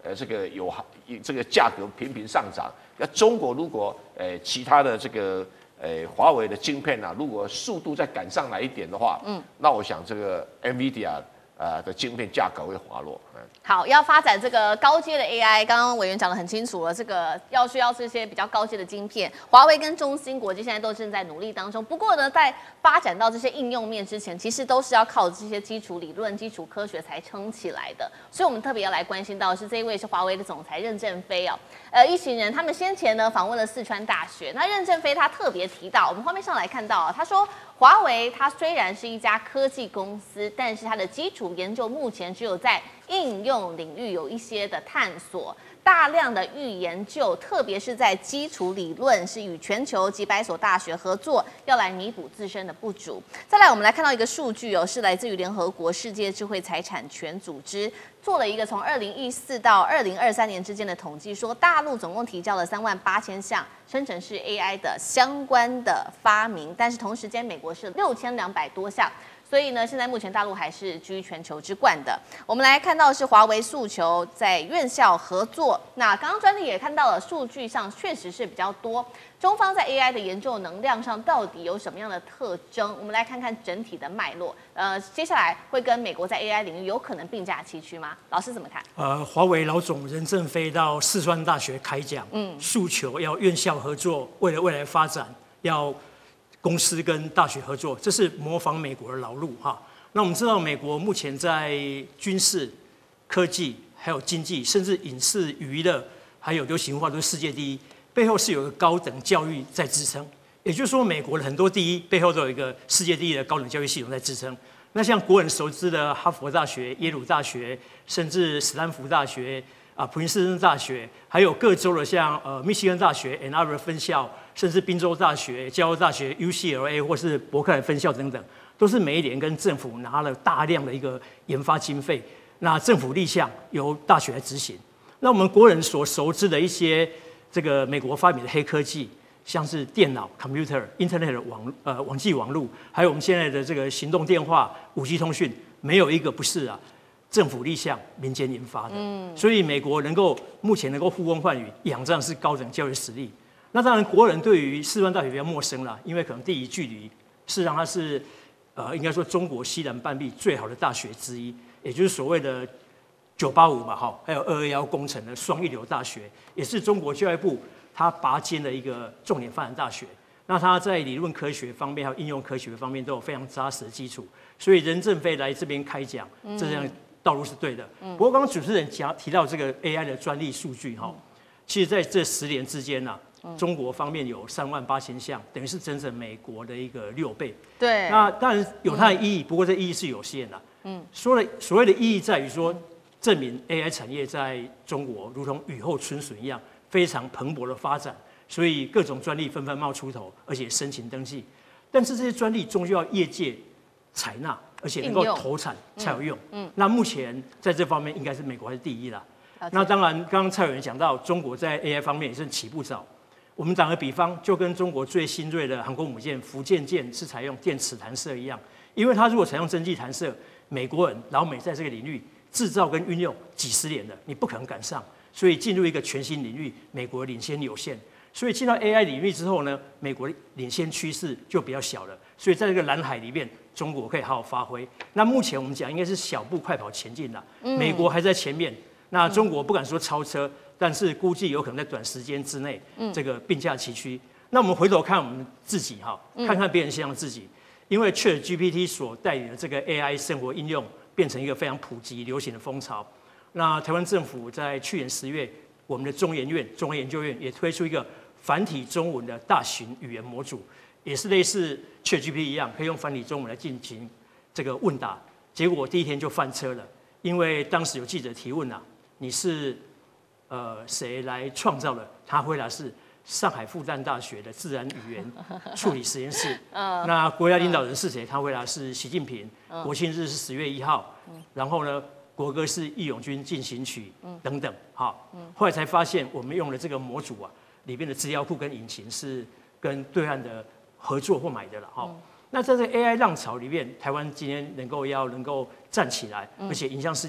呃这个有这个价格频频上涨。那中国如果呃其他的这个呃华为的晶片啊，如果速度再赶上来一点的话，嗯，那我想这个 NVIDIA 呃的晶片价格会滑落。嗯， 好，要发展这个高阶的 A I， 刚刚委员讲得很清楚了，这个要需要这些比较高阶的晶片，华为跟中芯国际现在都正在努力当中。不过呢，在发展到这些应用面之前，其实都是要靠这些基础理论、基础科学才撑起来的。所以，我们特别要来关心到的是这一位是华为的总裁任正非哦，呃，一行人他们先前呢访问了四川大学，那任正非他特别提到，我们画面上来看到啊，他说。华为它虽然是一家科技公司，但是它的基础研究目前只有在应用领域有一些的探索，大量的预研究，特别是在基础理论，是与全球几百所大学合作，要来弥补自身的不足。再来，我们来看到一个数据哦，是来自于联合国世界智慧财产权组织做了一个从二零一四到二零二三年之间的统计，说大陆总共提交了三万八千项生成式 A I 的相关的发明，但是同时间美国是六千两百多项。所以呢，现在目前大陆还是居全球之冠的。我们来看到是华为诉求在院校合作，那刚刚专利也看到了，数据上确实是比较多。中方在 A I 的研究能量上到底有什么样的特征？我们来看看整体的脉络。呃，接下来会跟美国在 A I 领域有可能并驾齐驱吗？老师怎么看？ 呃，华为老总任正非到四川大学开讲，嗯，诉求要院校合作，为了未来发展要。公司跟大学合作，这是模仿美国的老路哈。那我们知道，美国目前在军事、科技、还有经济，甚至影视、娱乐，还有流行文化都是世界第一，背后是有一个高等教育在支撑。也就是说，美国的很多第一背后都有一个世界第一的高等教育系统在支撑。那像国人熟知的哈佛大学、耶鲁大学，甚至斯坦福大学。啊，普林斯顿大学，还有各州的像呃密西根大学 Ann Arbor 分校，甚至宾州大学、加州大学 U C L A 或是伯克莱分校等等，都是每一年跟政府拿了大量的一个研发经费，那政府立项由大学来执行。那我们国人所熟知的一些这个美国发明的黑科技，像是电脑 （computer）、Internet 的网呃网际网络，还有我们现在的这个行动电话、五 G 通讯，没有一个不是啊。政府立项，民间研发的，嗯，所以美国能够目前能够呼风唤雨，仰仗是高等教育实力。那当然，国人对于四川大学比较陌生了，因为可能地理距离，事实上它是，呃，应该说中国西南半壁最好的大学之一，也就是所谓的九八五嘛，哈，还有二二一工程的双一流大学，也是中国教育部它拔尖的一个重点发展大学。那它在理论科学方面还有应用科学方面都有非常扎实的基础，所以任正非来这边开讲，这样。道路是对的，不过刚刚主持人讲提到这个 A I 的专利数据哈，其实在这十年之间呢、啊，中国方面有三万八千项，等于是整整美国的一个六倍。 对， 那当然有它的意义，不过这意义是有限的。嗯，说了所谓的意义在于说，证明 A I 产业在中国如同雨后春笋一样，非常蓬勃的发展，所以各种专利纷纷冒出头，而且申请登记。但是这些专利终究要业界采纳。而且能够投产才有用。嗯，嗯那目前在这方面应该是美国还是第一啦。那当然，刚刚蔡委员讲到，中国在 A I 方面也是起步早。我们打个比方，就跟中国最新锐的航空母舰福建舰是采用电磁弹射一样，因为它如果采用针剂弹射，美国人老美在这个领域制造跟运用几十年了，你不可能赶上。所以进入一个全新领域，美国领先有限。所以进到 A I 领域之后呢，美国领先趋势就比较小了。所以在这个蓝海里面，中国可以好好发挥。那目前我们讲应该是小步快跑前进了，美国还在前面。那中国不敢说超车，但是估计有可能在短时间之内，这个并驾齐驱。那我们回头看我们自己哈，看看别人像自己，因为 ChatGPT 所带领的这个 A I 生活应用，变成一个非常普及流行的风潮。那台湾政府在去年十月，我们的中研院、中央研究院也推出一个繁体中文的大型语言模组，也是类似 ChatGPT 一样，可以用繁体中文来进行这个问答。结果第一天就翻车了，因为当时有记者提问啊，你是呃谁来创造的？他回答是上海复旦大学的自然语言处理实验室。那国家领导人是谁？他回答是习近平。国庆日是十月一号。然后呢，国歌是《义勇军进行曲》等等。好，后来才发现我们用的这个模组啊，里面的资料库跟引擎是跟对岸的合作或买的了。哈。那在这个 A I 浪潮里面，台湾今天能够要能够站起来，而且影响世界，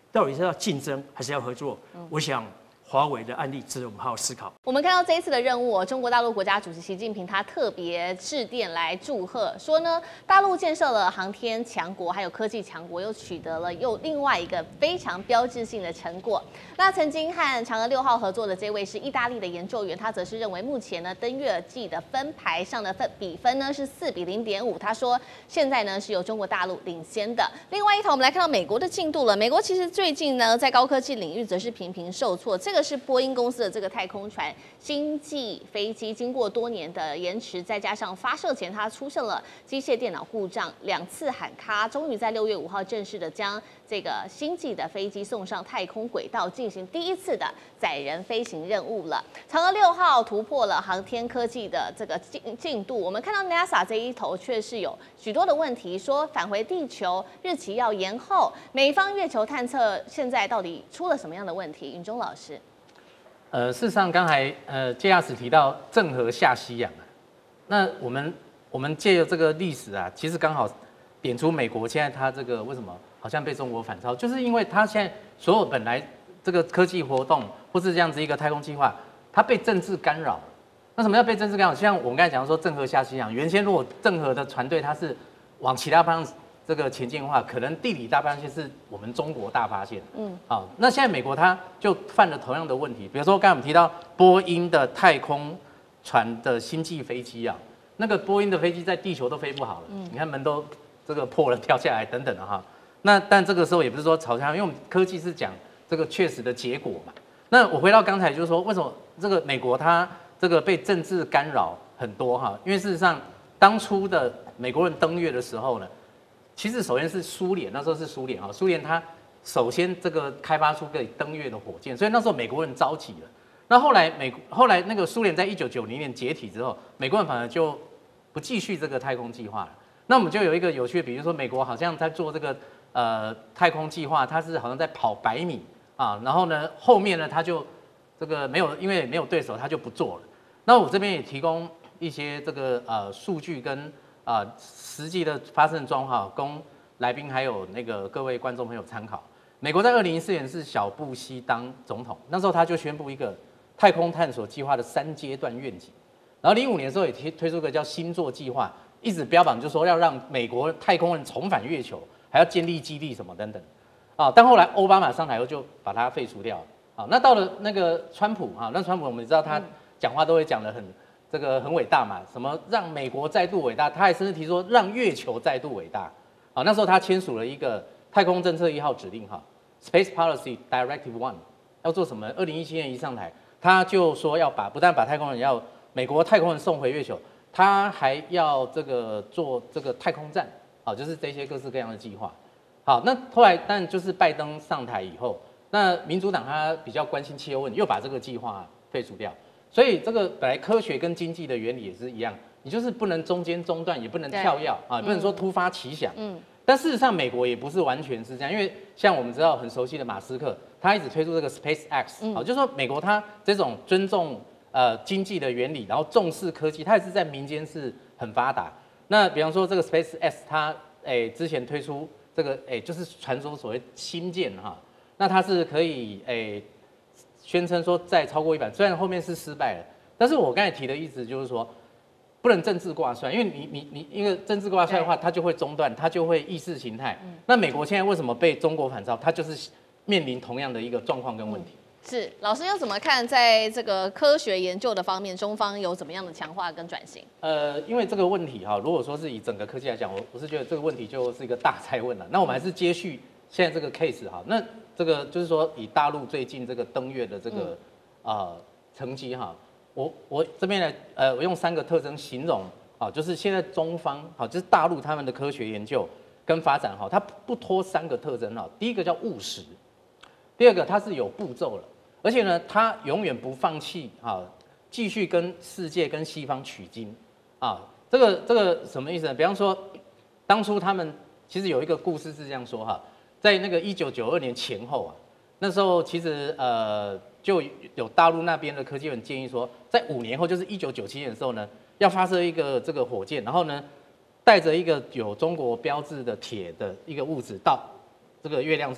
到底是要竞争还是要合作？我想华为的案例值得我们好好思考。 我们看到这一次的任务，中国大陆国家主席习近平他特别致电来祝贺，说呢，大陆建设了航天强国，还有科技强国，又取得了又另外一个非常标志性的成果。那曾经和嫦娥六号合作的这位是意大利的研究员，他则是认为目前呢登月计的分排上的分比分呢是四比零点五，他说现在呢是由中国大陆领先的。另外一头，我们来看到美国的进度了。美国其实最近呢在高科技领域则是频频受挫，这个。这是波音公司的这个太空船星际飞机，经过多年的延迟，再加上发射前它出现了机械电脑故障，两次喊卡，终于在六月五号正式的将这个星际的飞机送上太空轨道，进行第一次的载人飞行任务了。嫦娥六号突破了航天科技的这个进进度，我们看到 NASA 这一头却是有许多的问题，说返回地球日期要延后，美方月球探测现在到底出了什么样的问题？允中老师。 呃，事实上，刚才呃，介亚史提到郑和下西洋啊，那我们我们借由这个历史啊，其实刚好点出美国现在它这个为什么好像被中国反超，就是因为它现在所有本来这个科技活动或是这样子一个太空计划，它被政治干扰。那什么叫被政治干扰？像我们刚才讲说郑和下西洋，原先如果郑和的船队它是往其他方向这个前进的话，可能地理大发现是我们中国大发现。嗯，好，那现在美国它就犯了同样的问题，比如说刚才我们提到波音的太空船的星际飞机啊，那个波音的飞机在地球都飞不好了，嗯，你看门都这个破了掉下来等等的哈。那但这个时候也不是说吵架，因为我们科技是讲这个确实的结果嘛。那我回到刚才就是说，为什么这个美国它这个被政治干扰很多哈？因为事实上当初的美国人登月的时候呢，其实首先是苏联，那时候是苏联啊，苏联它首先这个开发出可以登月的火箭，所以那时候美国人着急了。那后来美后来那个苏联在一九九零年解体之后，美国人反而就不继续这个太空计划了。那我们就有一个有趣的，比如说美国好像在做这个呃太空计划，它是好像在跑百米啊，然后呢后面呢它就这个没有因为没有对手，它就不做了。那我这边也提供一些这个呃数据跟啊、呃，实际的发生状况，供来宾还有那个各位观众朋友参考。美国在二零一四年是小布希当总统，那时候他就宣布一个太空探索计划的三阶段愿景。然后零五年的时候也推推出一个叫星座计划，一直标榜就说要让美国太空人重返月球，还要建立基地什么等等。啊，但后来奥巴马上台后就把它废除掉了。啊，那到了那个川普啊，那川普我们知道他讲话都会讲得很。这个很伟大嘛，什么让美国再度伟大，他还甚至提说让月球再度伟大。好，那时候他签署了一个太空政策一号指令哈 ，Space Policy Directive One， 要做什么？二零一七年一上台，他就说要把不但把太空人要美国太空人送回月球，他还要这个做这个太空站，好，就是这些各式各样的计划。好，那后来但就是拜登上台以后，那民主党他比较关心气候问题，又把这个计划废除掉。所以这个本来科学跟经济的原理也是一样，你就是不能中间中断，也不能跳跃啊，不能说突发奇想。嗯。但事实上，美国也不是完全是这样，因为像我们知道很熟悉的马斯克，他一直推出这个 SpaceX， 好，就是说美国他这种尊重呃经济的原理，然后重视科技，他也是在民间是很发达。那比方说这个 SpaceX， 它诶之前推出这个诶就是传说所谓星舰哈，那它是可以诶。宣称说再超过一百，虽然后面是失败了，但是我刚才提的意思就是说，不能政治挂帅，因为你你你因为政治挂帅的话，它就会中断，它就会意识形态。嗯、那美国现在为什么被中国反超？它就是面临同样的一个状况跟问题。 嗯、是老师又怎么看，在这个科学研究的方面，中方有怎么样的强化跟转型？ 呃，因为这个问题哈，如果说是以整个科技来讲，我我是觉得这个问题就是一个大哉问了。那我们还是接续现在这个 case 哈，那。这个就是说，以大陆最近这个登月的这个呃成绩哈，我我这边来呃，我用三个特征形容啊，就是现在中方好，就是大陆他们的科学研究跟发展哈，它不脱三个特征哈。第一个叫务实，第二个它是有步骤了，而且呢，它永远不放弃啊，继续跟世界跟西方取经啊。这个这个什么意思呢？比方说，当初他们其实有一个故事是这样说哈。在那个一九九二年前后啊，那时候其实呃就有大陆那边的科技人建议说，在五年后，就是一九九七年的时候呢，要发射一个这个火箭，然后呢带着一个有中国标志的铁的一个物质到这个月亮上啊，然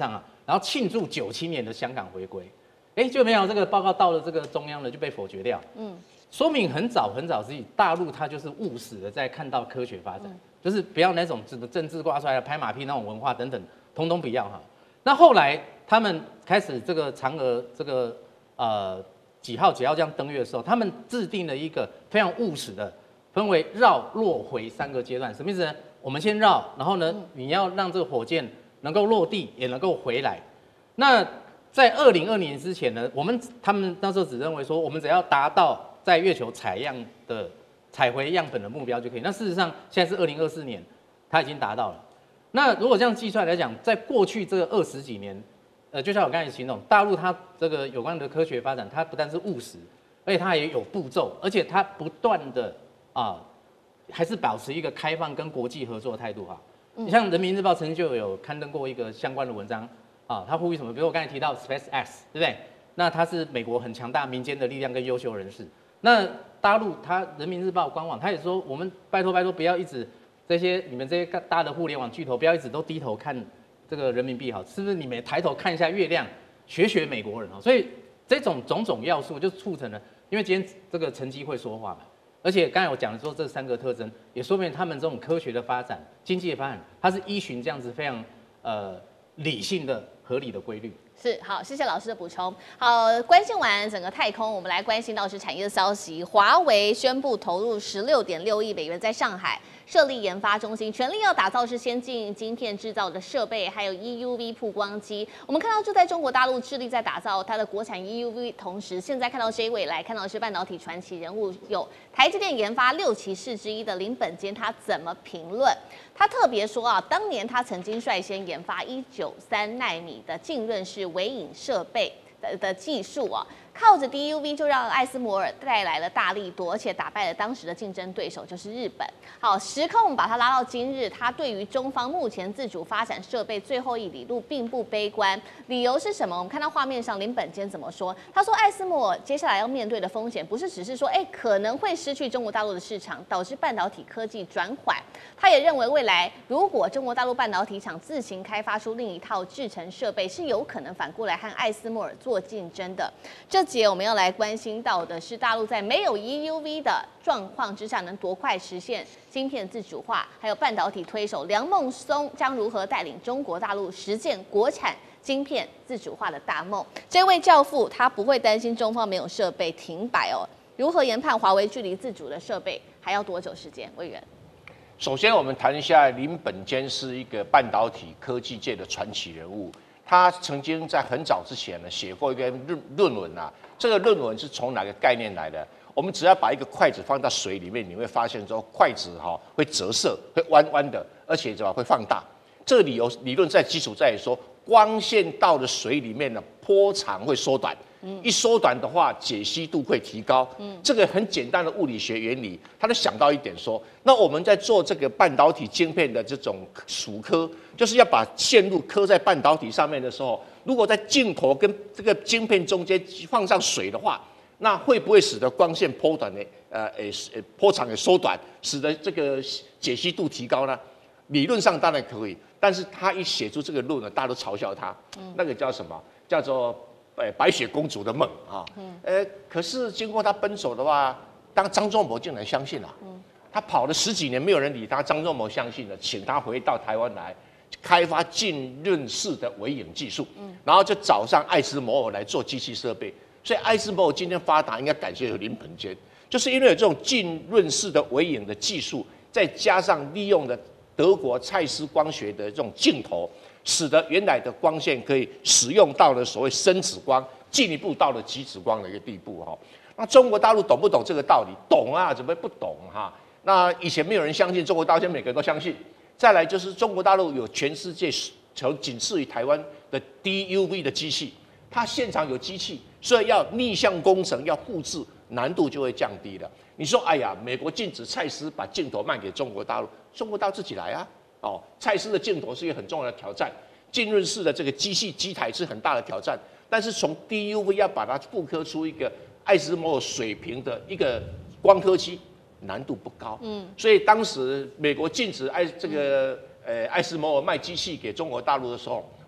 然后庆祝九七年的香港回归。哎，就没想到这个报告到了这个中央了就被否决掉。嗯，说明很早很早之前，大陆它就是务实的在看到科学发展，嗯、就是不要那种什么政治挂出来的拍马屁那种文化等等，通通不要哈。那后来他们开始这个嫦娥这个呃几号几号这样登月的时候，他们制定了一个非常务实的，分为绕、落、回三个阶段。什么意思呢？我们先绕，然后呢，你要让这个火箭能够落地，也能够回来。那在二零二年之前呢，我们他们那时候只认为说，我们只要达到在月球采样的采回样本的目标就可以。那事实上，现在是二零二四年，它已经达到了。那如果这样计算来讲，在过去这个二十几年，呃，就像我刚才形容，大陆它这个有关的科学发展，它不但是务实，而且它也有步骤，而且它不断的啊，还是保持一个开放跟国际合作的态度哈。你像人民日报曾经就有刊登过一个相关的文章。啊，他呼吁什么？比如我刚才提到 SpaceX， 对不对？那它是美国很强大民间的力量跟优秀人士。那大陆它人民日报官网，他也说，我们拜托拜托，不要一直这些你们这些大的互联网巨头，不要一直都低头看这个人民币哈，是不是？你们抬头看一下月亮，学学美国人啊。所以这种种种要素就促成了，因为今天这个成绩会说话嘛。而且刚才我讲的说这三个特征，也说明他们这种科学的发展、经济的发展，它是依循这样子非常呃理性的。合理的规律是好，谢谢老师的补充。好，关心完整个太空，我们来关心到是产业的消息。华为宣布投入十六点六亿美元在上海设立研发中心，全力要打造是先进晶片制造的设备，还有 E U V 曝光机。我们看到就在中国大陆致力在打造它的国产 E U V， 同时现在看到这一位来看到的是半导体传奇人物，有台积电研发六骑士之一的林本坚，他怎么评论？他特别说啊，当年他曾经率先研发一九三奈米的浸润式微影设备的的技术啊，靠着 D U V 就让艾斯摩尔带来了大力多，而且打败了当时的竞争对手就是日本。好，时空我们把它拉到今日，他对于中方目前自主发展设备最后一里路并不悲观。理由是什么？我们看到画面上林本坚怎么说？他说，艾斯摩尔接下来要面对的风险不是只是说，哎，可能会失去中国大陆的市场，导致半导体科技转缓。他也认为未来如果中国大陆半导体厂自行开发出另一套制程设备，是有可能反过来和艾斯摩尔做竞争的。这节我们要来关心到的是，大陆在没有 E U V 的状况之下，能多快实现晶片自主化？还有半导体推手梁孟松将如何带领中国大陆实现国产晶片自主化的大梦？这位教父他不会担心中方没有设备停摆哦。如何研判华为距离自主的设备还要多久时间？委员。 首先，我们谈一下林本坚是一个半导体科技界的传奇人物。他曾经在很早之前呢写过一个论论文啊，这个论文是从哪个概念来的？我们只要把一个筷子放到水里面，你会发现说筷子哈会折射，会弯弯的，而且怎么会放大？这个理由理论在基础在于说，光线到了水里面呢，波长会缩短。一缩短的话，解析度会提高。嗯，这个很简单的物理学原理，他就想到一点说，那我们在做这个半导体晶片的这种蚀刻，就是要把线路刻在半导体上面的时候，如果在镜头跟这个晶片中间放上水的话，那会不会使得光线波短的呃诶波长也缩短，使得这个解析度提高呢？理论上当然可以，但是他一写出这个论呢，大家都嘲笑他，嗯、那个叫什么？叫做呃白雪公主的梦啊。嗯、呃，可是经过他奔走的话，当张忠谋竟然相信了、啊。嗯、他跑了十几年，没有人理他，张忠谋相信了，请他回到台湾来开发浸润式的微影技术，嗯、然后就找上艾斯摩尔来做机器设备。所以艾斯摩尔今天发达，应该感谢有林本坚，就是因为有这种浸润式的微影的技术，再加上利用的德国蔡司光学的这种镜头，使得原来的光线可以使用到了所谓深紫光，进一步到了极紫光的一个地步哈。那中国大陆懂不懂这个道理？懂啊，怎么会不懂哈？那以前没有人相信，中国大陆现在每个人都相信。再来就是中国大陆有全世界仅次于台湾的 D U V 的机器，它现场有机器，所以要逆向工程要复制难度就会降低了。你说，哎呀，美国禁止蔡司把镜头卖给中国大陆，中国大陆自己来啊！哦，蔡司的镜头是一个很重要的挑战，浸润式的这个机器机台是很大的挑战，但是从 D U V 要把它复刻出一个艾斯摩尔水平的一个光刻机，难度不高。嗯，所以当时美国禁止艾这个呃艾斯摩尔卖机器给中国大陆的时候，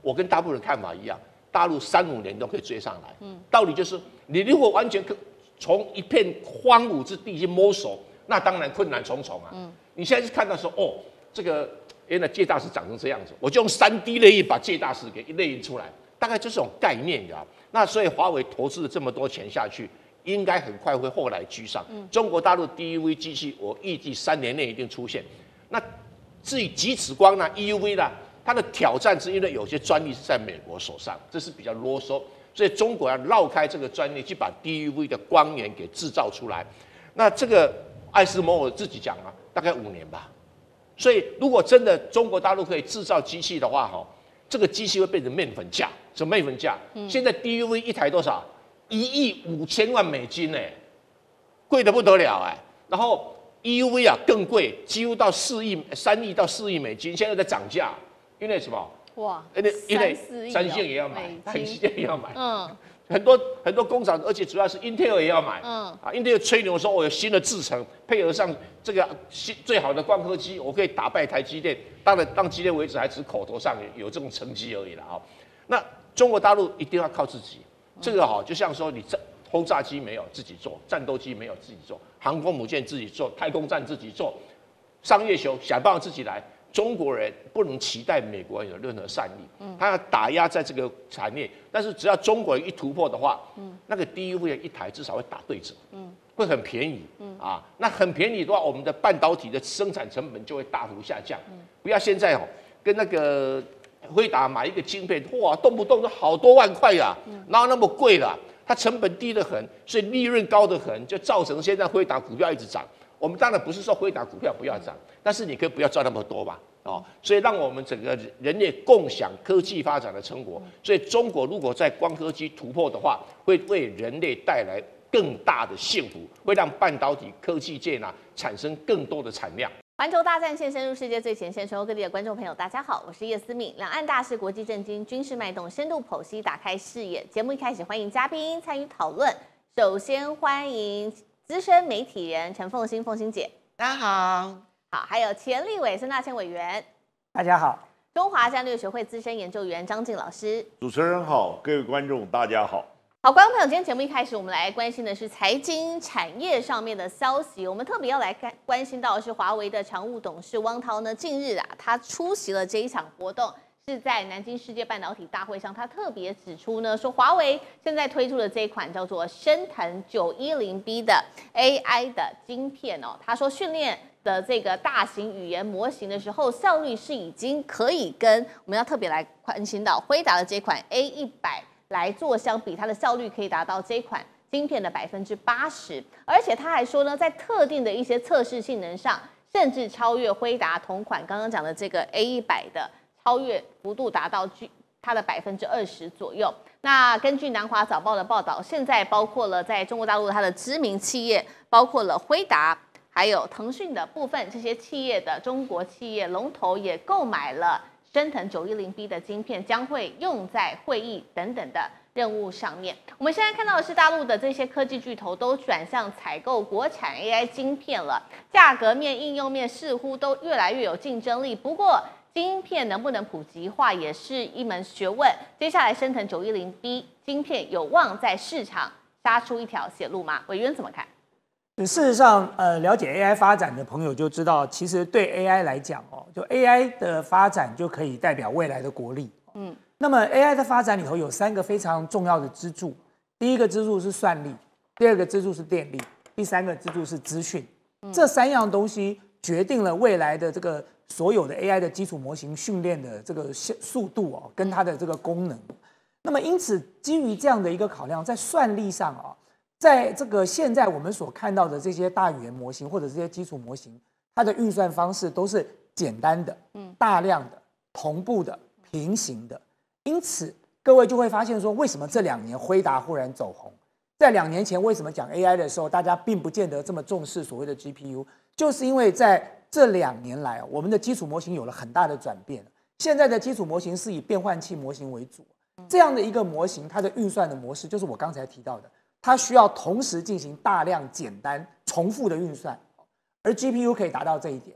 我跟大部分人看法一样，大陆三五年都可以追上来。嗯，道理就是你如果完全可从一片荒芜之地去摸索，那当然困难重重啊。嗯，你现在是看到说哦，这个原来介大使长成这样子，我就用三 D 列印把介大使给列印出来，大概就是这种概念呀。那所以华为投资了这么多钱下去，应该很快会后来居上。嗯，中国大陆 D U V 机器，我预计三年内一定出现。那至于极紫光呢 ，E U V 呢，它的挑战是因为有些专利是在美国手上，这是比较啰嗦，所以中国要绕开这个专利，去把 D U V 的光源给制造出来。那这个艾斯摩尔自己讲啊，大概五年吧。所以如果真的中国大陆可以制造机器的话，哈，这个机器会变成面粉价。什么面粉价？嗯、现在 D U V 一台多少？一亿五千万美金呢、欸，贵得不得了哎、欸。然后 E U V 啊更贵，几乎到四亿、三亿到四亿美金，现在在涨价，因为什么？哇，因为因为三星也要买，台积电也要买，嗯，很多很多工厂，而且主要是 Intel 也要买，嗯啊 ，Intel 吹牛说我有新的制程，配合上这个新最好的光刻机，我可以打败台积电。当然，到今天为止还只口头上有这种成绩而已了啊。那中国大陆一定要靠自己，这个哈，就像说你这轰炸机没有自己做，战斗机没有自己做，航空母舰自己做，太空站自己做，商业球想办法自己来。中国人不能期待美国人有任何善意，他要打压在这个产业，但是只要中国人一突破的话，那个 D U V 一台至少会打对折，会很便宜，啊，那很便宜的话，我们的半导体的生产成本就会大幅下降。不要现在哦，跟那个辉达买一个晶片，哇，动不动都好多万块呀，哪有那么贵啦？它成本低得很，所以利润高得很，就造成现在辉达股票一直涨。我们当然不是说辉达股票不要涨，但是你可以不要赚那么多吧，哦，所以让我们整个人类共享科技发展的成果。所以中国如果在光刻机突破的话，会为人类带来更大的幸福，会让半导体科技界呢产生更多的产量。 环球大战线深入世界最前线，全国各地的观众朋友，大家好，我是叶思敏。两岸大事、国际政经、军事脉动，深度剖析，打开视野。节目一开始，欢迎嘉宾参与讨论。首先欢迎资深媒体人陈凤馨，凤馨姐， 大家好。 好，还有前立委孙大千委员， 大家好。 中华战略学会资深研究员张晋老师， 主持人好，各位观众大家好。 好，观众朋友，今天节目一开始，我们来关心的是财经产业上面的消息。我们特别要来关关心到的是华为的常务董事汪涛呢，近日啊，他出席了这一场活动，是在南京世界半导体大会上，他特别指出呢，说华为现在推出的这一款叫做升腾九一零 B 的 A I 的晶片哦，他说训练的这个大型语言模型的时候，效率是已经可以跟我们要特别来关心到辉达的这款 A 一百。来做相比，它的效率可以达到这款晶片的百分之八十，而且他还说呢，在特定的一些测试性能上，甚至超越辉达同款刚刚讲的这个 A 一百的超越幅度达到它的百分之二十左右。那根据南华早报的报道，现在包括了在中国大陆它的知名企业，包括了辉达，还有腾讯的部分这些企业的中国企业龙头也购买了升腾九一零 B 的晶片，将会用在会议等等的任务上面。我们现在看到的是大陆的这些科技巨头都转向采购国产 A I 晶片了，价格面、应用面似乎都越来越有竞争力。不过，晶片能不能普及化也是一门学问。接下来，升腾九一零 B 晶片有望在市场杀出一条血路吗？委员怎么看？ 事实上，呃，了解 A I 发展的朋友就知道，其实对 A I 来讲哦，就 A I 的发展就可以代表未来的国力。嗯，那么 A I 的发展里头有三个非常重要的支柱，第一个支柱是算力，第二个支柱是电力，第三个支柱是资讯。这三样东西决定了未来的这个所有的 A I 的基础模型训练的这个速度哦，跟它的这个功能。那么因此，基于这样的一个考量，在算力上啊。在这个现在我们所看到的这些大语言模型或者这些基础模型，它的运算方式都是简单的、大量的、同步的、平行的。因此，各位就会发现说，为什么这两年辉达忽然走红？在两年前，为什么讲 A I 的时候，大家并不见得这么重视所谓的 G P U？ 就是因为在这两年来，我们的基础模型有了很大的转变。现在的基础模型是以变换器模型为主，这样的一个模型，它的运算的模式就是我刚才提到的。它需要同时进行大量简单重复的运算，而 G P U 可以达到这一点。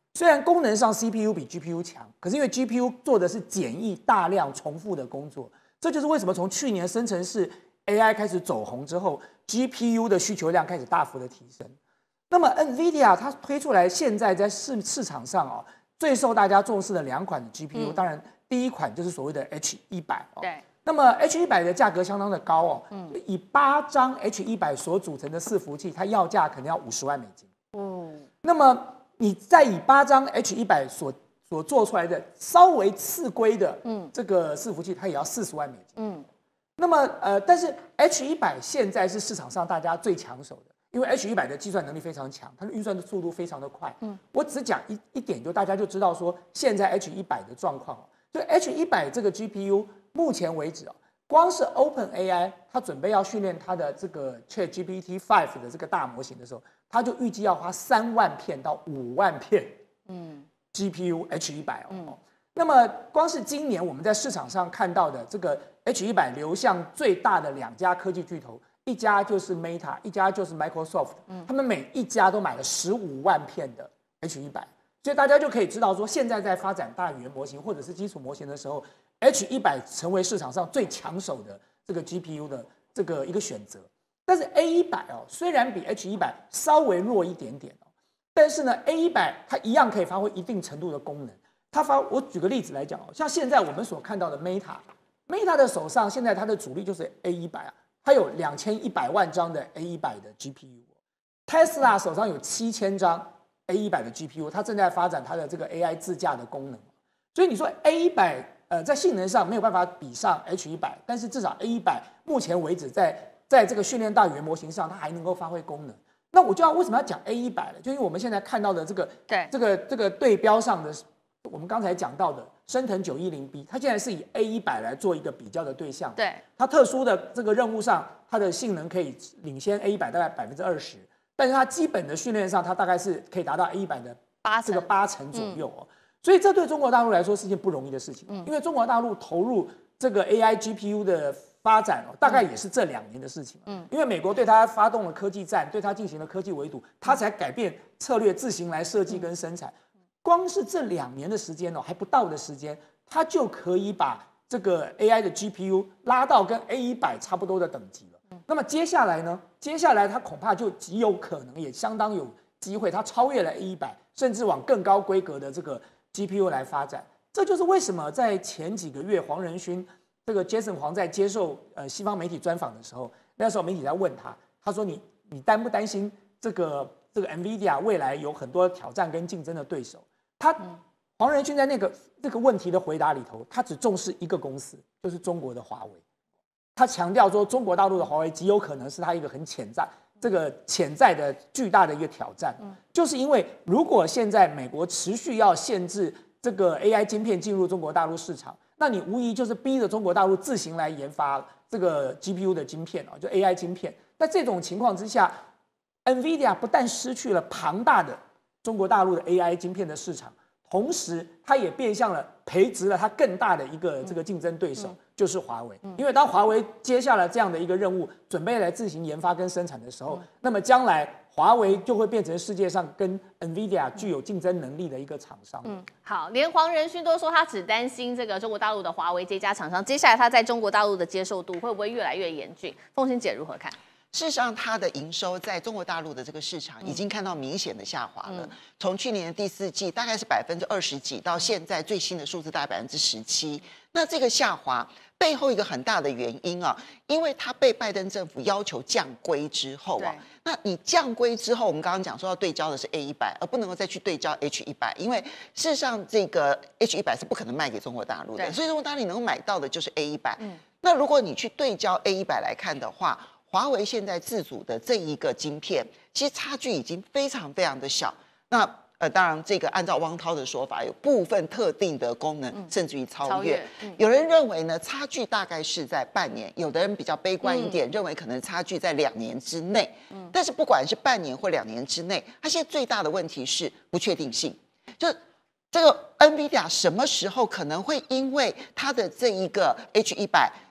虽然功能上 C P U 比 G P U 强，可是因为 G P U 做的是简易大量重复的工作，这就是为什么从去年生成式 A I 开始走红之后 ，G P U 的需求量开始大幅的提升。那么 NVIDIA 它推出来现在在市市场上哦，最受大家重视的两款的 G P U，、嗯、当然第一款就是所谓的 H 一百、哦。 对。 那么 H 一百的价格相当的高哦，嗯、以八张 H 一百所组成的伺服器，它要价可能要五十万美金。哦。那么你再以八张 H 一百所所做出来的稍微次规的这个伺服器，它也要四十万美金。嗯。那么呃，但是 H 一百现在是市场上大家最抢手的，因为 H 一百的计算能力非常强，它的运算的速度非常的快。嗯。我只讲一一点，就大家就知道说现在 H 一百的状况。就 H 一百这个 G P U。目前为止啊，光是 OpenAI 它准备要训练它的这个 ChatGPT 五 的这个大模型的时候，它就预计要花三万片到五万片，嗯 ，G P U H 一百哦、嗯。那么光是今年我们在市场上看到的这个 H 一百流向最大的两家科技巨头，一家就是 Meta， 一家就是 Microsoft， 嗯，他们每一家都买了十五万片的 H 一百，所以大家就可以知道说，现在在发展大语言模型或者是基础模型的时候。H 一百成为市场上最抢手的这个 G P U 的这个一个选择，但是 A 一百哦，虽然比 H 一百稍微弱一点点哦，但是呢 A 一百它一样可以发挥一定程度的功能。它发，我举个例子来讲哦，像现在我们所看到的 Meta，Meta 的手上现在它的主力就是 A 一百啊，它有两千一百万张的 A 一百的 G P U，Tesla 手上有七千张 A 一百的 G P U， 它正在发展它的这个 A I 自驾的功能，所以你说 A 一百。呃，在性能上没有办法比上 H 一百，但是至少 A 一百目前为止在在这个训练大语言模型上，它还能够发挥功能。那我就要为什么要讲 A 一百了？就因为我们现在看到的这个对这个这个对标上的，我们刚才讲到的升腾九一零 B， 它现在是以 A 一百来做一个比较的对象。对，它特殊的这个任务上，它的性能可以领先 A 一百大概百分之二十，但是它基本的训练上，它大概是可以达到 A 一百的八这个八成左右哦。嗯，所以这对中国大陆来说是件不容易的事情，因为中国大陆投入这个 A I G P U 的发展哦，大概也是这两年的事情。嗯，因为美国对它发动了科技战，对它进行了科技围堵，它才改变策略，自行来设计跟生产。光是这两年的时间哦，还不到的时间，它就可以把这个 A I 的 G P U 拉到跟 A 一百差不多的等级了。那么接下来呢？接下来它恐怕就极有可能，也相当有机会，它超越了 A 一百，甚至往更高规格的这个G P U 来发展。这就是为什么在前几个月黄仁勋这个 Jason 黄在接受呃西方媒体专访的时候，那时候媒体在问他，他说你你担不担心这个这个 NVIDIA 未来有很多挑战跟竞争的对手？他黄仁勋在那个这个问题的回答里头，他只重视一个公司，就是中国的华为。他强调说，中国大陆的华为极有可能是他一个很潜在这个潜在的巨大的一个挑战，就是因为如果现在美国持续要限制这个 A I 晶片进入中国大陆市场，那你无疑就是逼着中国大陆自行来研发这个 G P U 的晶片啊，就 A I 晶片。那这种情况之下 ，NVIDIA 不但失去了庞大的中国大陆的 A I 晶片的市场，同时它也变相了培植了它更大的一个这个竞争对手，就是华为。因为当华为接下了这样的一个任务，准备来自行研发跟生产的时候，那么将来华为就会变成世界上跟 NVIDIA 具有竞争能力的一个厂商。 嗯，好，连黄仁勋都说他只担心这个中国大陆的华为这家厂商，接下来他在中国大陆的接受度会不会越来越严峻？凤馨姐如何看？ 事实上，它的营收在中国大陆的这个市场已经看到明显的下滑了。嗯、从去年的第四季大概是百分之二十几，到现在最新的数字大概百分之十七。那这个下滑背后一个很大的原因啊，因为它被拜登政府要求降规之后啊，那你降规之后，我们刚刚讲说要对焦的是 A 一百，而不能够再去对焦 H 一百，因为事实上这个 H 一百是不可能卖给中国大陆的，所以中国大陆你能够买到的就是 A 一百。嗯、那如果你去对焦 A 一百来看的话，华为现在自主的这一个晶片，其实差距已经非常非常的小。那呃，当然这个按照汪涛的说法，有部分特定的功能、嗯、甚至于超越。超越嗯、有人认为呢，差距大概是在半年；有的人比较悲观一点，嗯、认为可能差距在两年之内。嗯、但是不管是半年或两年之内，它现在最大的问题是不确定性，就。这个 NVIDIA 什么时候可能会因为它的这一个 H 一百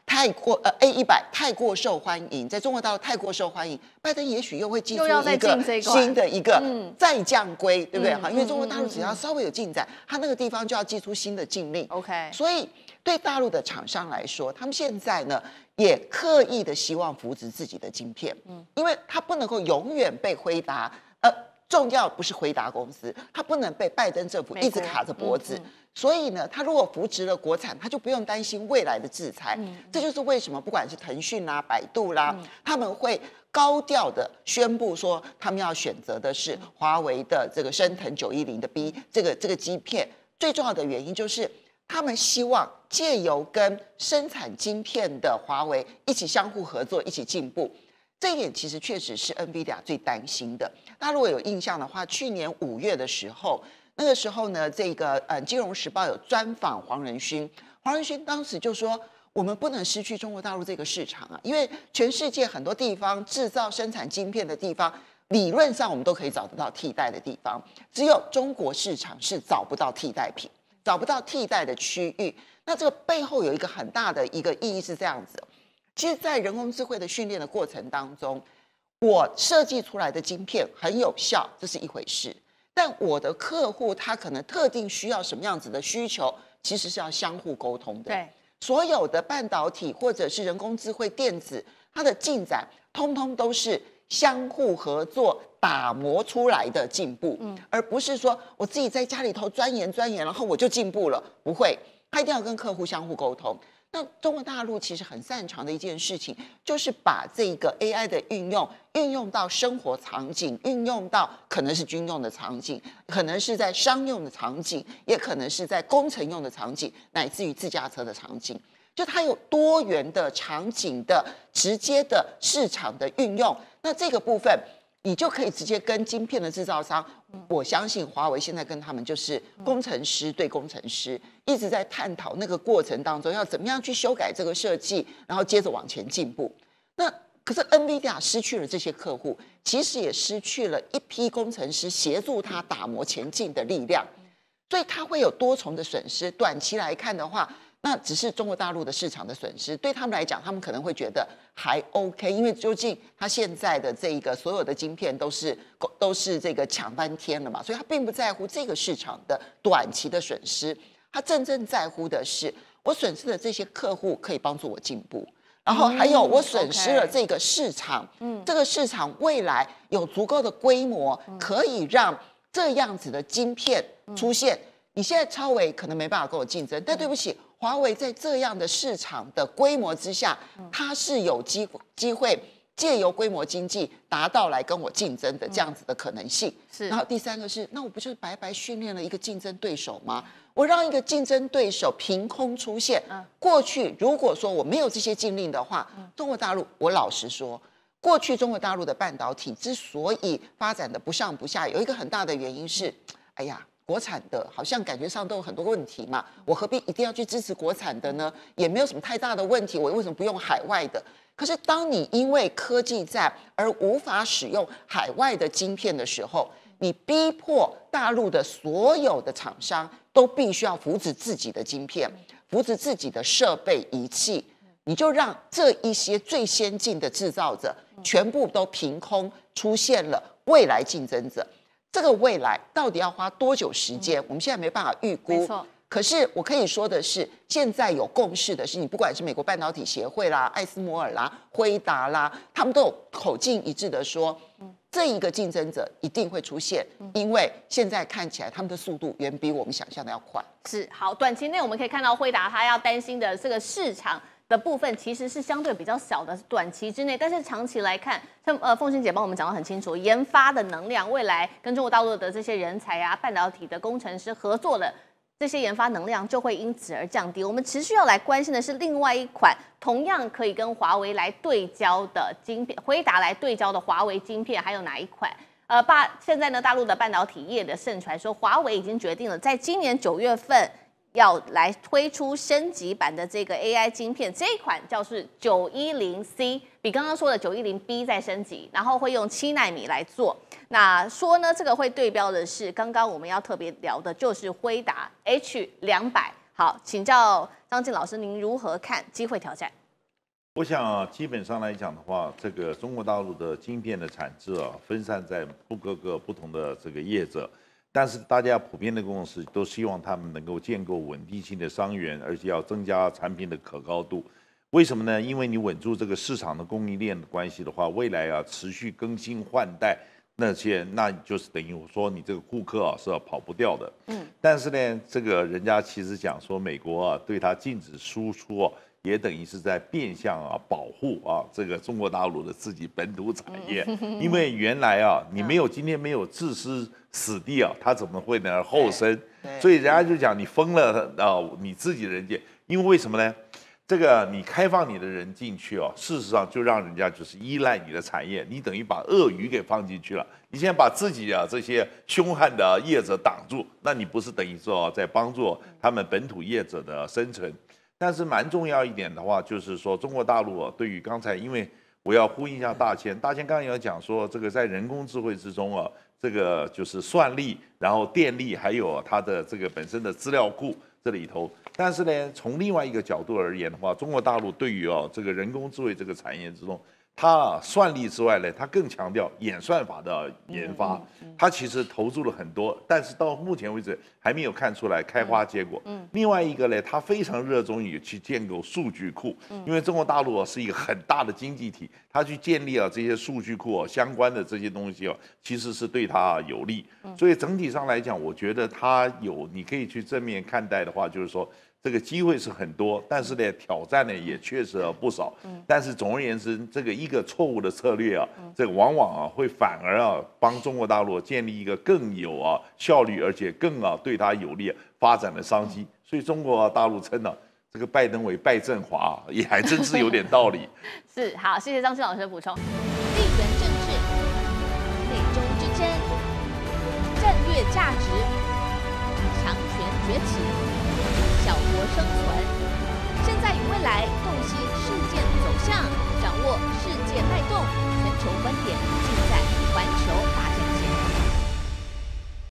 太过呃 A 一百太过受欢迎，在中国大陆太过受欢迎，拜登也许又会寄出一个新的一个再降规，对不对？哈、嗯，因为中国大陆只要稍微有进展，他那个地方就要寄出新的禁令。 OK， 所以对大陆的厂商来说，他们现在呢也刻意的希望扶植自己的晶片，嗯，因为他不能够永远被辉达，呃，重要不是辉达公司，他不能被拜登政府一直卡着脖子。嗯嗯，所以呢，他如果扶植了国产，他就不用担心未来的制裁。嗯、这就是为什么不管是腾讯啦、百度啦，嗯、他们会高调的宣布说，他们要选择的是华为的这个升腾九一零的 B 这个这个晶片。最重要的原因就是，他们希望借由跟生产晶片的华为一起相互合作，一起进步。这一点其实确实是 NVIDIA 最担心的。大家如果有印象的话，去年五月的时候。那个时候呢，这个呃，《金融时报》有专访黄仁勋，黄仁勋当时就说，我们不能失去中国大陆这个市场啊，因为全世界很多地方制造生产晶片的地方，理论上我们都可以找得到替代的地方，只有中国市场是找不到替代品，找不到替代的区域。那这个背后有一个很大的一个意义是这样子，其实，在人工智慧的训练的过程当中，我设计出来的晶片很有效，这是一回事。但我的客户他可能特定需要什么样子的需求，其实是要相互沟通的。 对， 所有的半导体或者是人工智慧电子，它的进展通通都是相互合作打磨出来的进步，嗯，而不是说我自己在家里头钻研钻研，然后我就进步了。不会，他一定要跟客户相互沟通。那中国大陆其实很擅长的一件事情，就是把这个 A I 的运用运用到生活场景，运用到可能是军用的场景，可能是在商用的场景，也可能是在工程用的场景，乃至于自驾车的场景。就它有多元的场景的直接的市场的运用。那这个部分，你就可以直接跟晶片的制造商，我相信华为现在跟他们就是工程师对工程师，一直在探讨那个过程当中要怎么样去修改这个设计，然后接着往前进步。那可是 NVIDIA 失去了这些客户，其实也失去了一批工程师协助他打磨前进的力量，所以他会有多重的损失。短期来看的话，那只是中国大陆的市场的损失，对他们来讲，他们可能会觉得还 OK， 因为究竟他现在的这个所有的晶片都是都是这个抢翻天了嘛，所以他并不在乎这个市场的短期的损失，他真正在乎的是我损失的这些客户可以帮助我进步，然后还有我损失了这个市场，嗯，这个市场未来有足够的规模，可以让这样子的晶片出现。你现在超微可能没办法跟我竞争，但对不起。华为在这样的市场的规模之下，它是有机机会借由规模经济达到来跟我竞争的这样子的可能性。是，然后第三个是，那我不就是白白训练了一个竞争对手吗？我让一个竞争对手凭空出现。过去如果说我没有这些禁令的话，中国大陆，我老实说，过去中国大陆的半导体之所以发展的不上不下，有一个很大的原因是，哎呀。国产的好像感觉上都有很多问题嘛，我何必一定要去支持国产的呢？也没有什么太大的问题，我为什么不用海外的？可是当你因为科技战而无法使用海外的晶片的时候，你逼迫大陆的所有的厂商都必须要扶持自己的晶片，扶持自己的设备仪器，你就让这一些最先进的制造者全部都凭空出现了未来竞争者。这个未来到底要花多久时间？我们现在没办法预估。没错。可是我可以说的是，现在有共识的是，你不管是美国半导体协会啦、艾斯摩尔啦、辉达啦，他们都有口径一致的说，这一个竞争者一定会出现，因为现在看起来他们的速度远比我们想象的要快。 是，好，短期内我们可以看到辉达它要担心的这个市场的部分其实是相对比较小的，短期之内，但是长期来看，像呃凤馨姐帮我们讲得很清楚，研发的能量，未来跟中国大陆的这些人才啊，半导体的工程师合作的这些研发能量就会因此而降低。我们持续要来关心的是另外一款同样可以跟华为来对焦的晶片，辉达来对焦的华为晶片，还有哪一款？呃，把现在呢，大陆的半导体业的盛传说，华为已经决定了，在今年九月份。要来推出升级版的这个 A I 晶片，这一款叫是九一零 C， 比刚刚说的九一零 B 再升级，然后会用七奈米来做。那说呢，这个会对标的是刚刚我们要特别聊的，就是辉达 H 两百。好，请教张晋老师，您如何看机会挑战？ 我想啊，基本上来讲的话，这个中国大陆的晶片的产制啊，分散在不各个不同的这个业者，但是大家普遍的共识都希望他们能够建构稳定性的商源，而且要增加产品的可靠度。为什么呢？因为你稳住这个市场的供应链的关系的话，未来啊持续更新换代。那些那就是等于说你这个顾客啊是要跑不掉的，嗯，但是呢，这个人家其实讲说美国啊对它禁止输出啊，也等于是在变相啊保护啊这个中国大陆的自己本土产业，嗯、因为原来啊你没有今天没有置之死地啊，它怎么会能后生？所以人家就讲你封了啊你自己的人界，因为为什么呢？这个你开放你的人进去哦，事实上就让人家就是依赖你的产业，你等于把鳄鱼给放进去了。你现在把自己啊这些凶悍的业者挡住，那你不是等于说在帮助他们本土业者的生存？但是蛮重要一点的话，就是说中国大陆啊，对于刚才，因为我要呼应一下大千，大千刚刚有讲说，这个在人工智慧之中啊，这个就是算力，然后电力，还有它的这个本身的资料库。这里头，但是呢，从另外一个角度而言的话，中国大陆对于哦这个人工智慧这个产业之中，它算力之外呢，它更强调演算法的研发，它其实投入了很多，但是到目前为止还没有看出来开花结果。嗯，另外一个呢，它非常热衷于去建构数据库，因为中国大陆是一个很大的经济体，它去建立啊这些数据库哦相关的这些东西哦，其实是对它有利。所以整体上来讲，我觉得它有你可以去正面看待的话，就是说。这个机会是很多，但是呢，挑战呢也确实不少。嗯，但是总而言之，这个一个错误的策略啊，这个往往啊会反而啊帮中国大陆建立一个更有啊效率，而且更啊对它有利发展的商机。所以中国大陆称呢、啊，这个拜登为拜振华，也还真是有点道理。 是，好，谢谢张青老师的补充。地缘政治、美中之争、战略价值、强权崛起。小国生存，现在与未来洞悉事件走向，掌握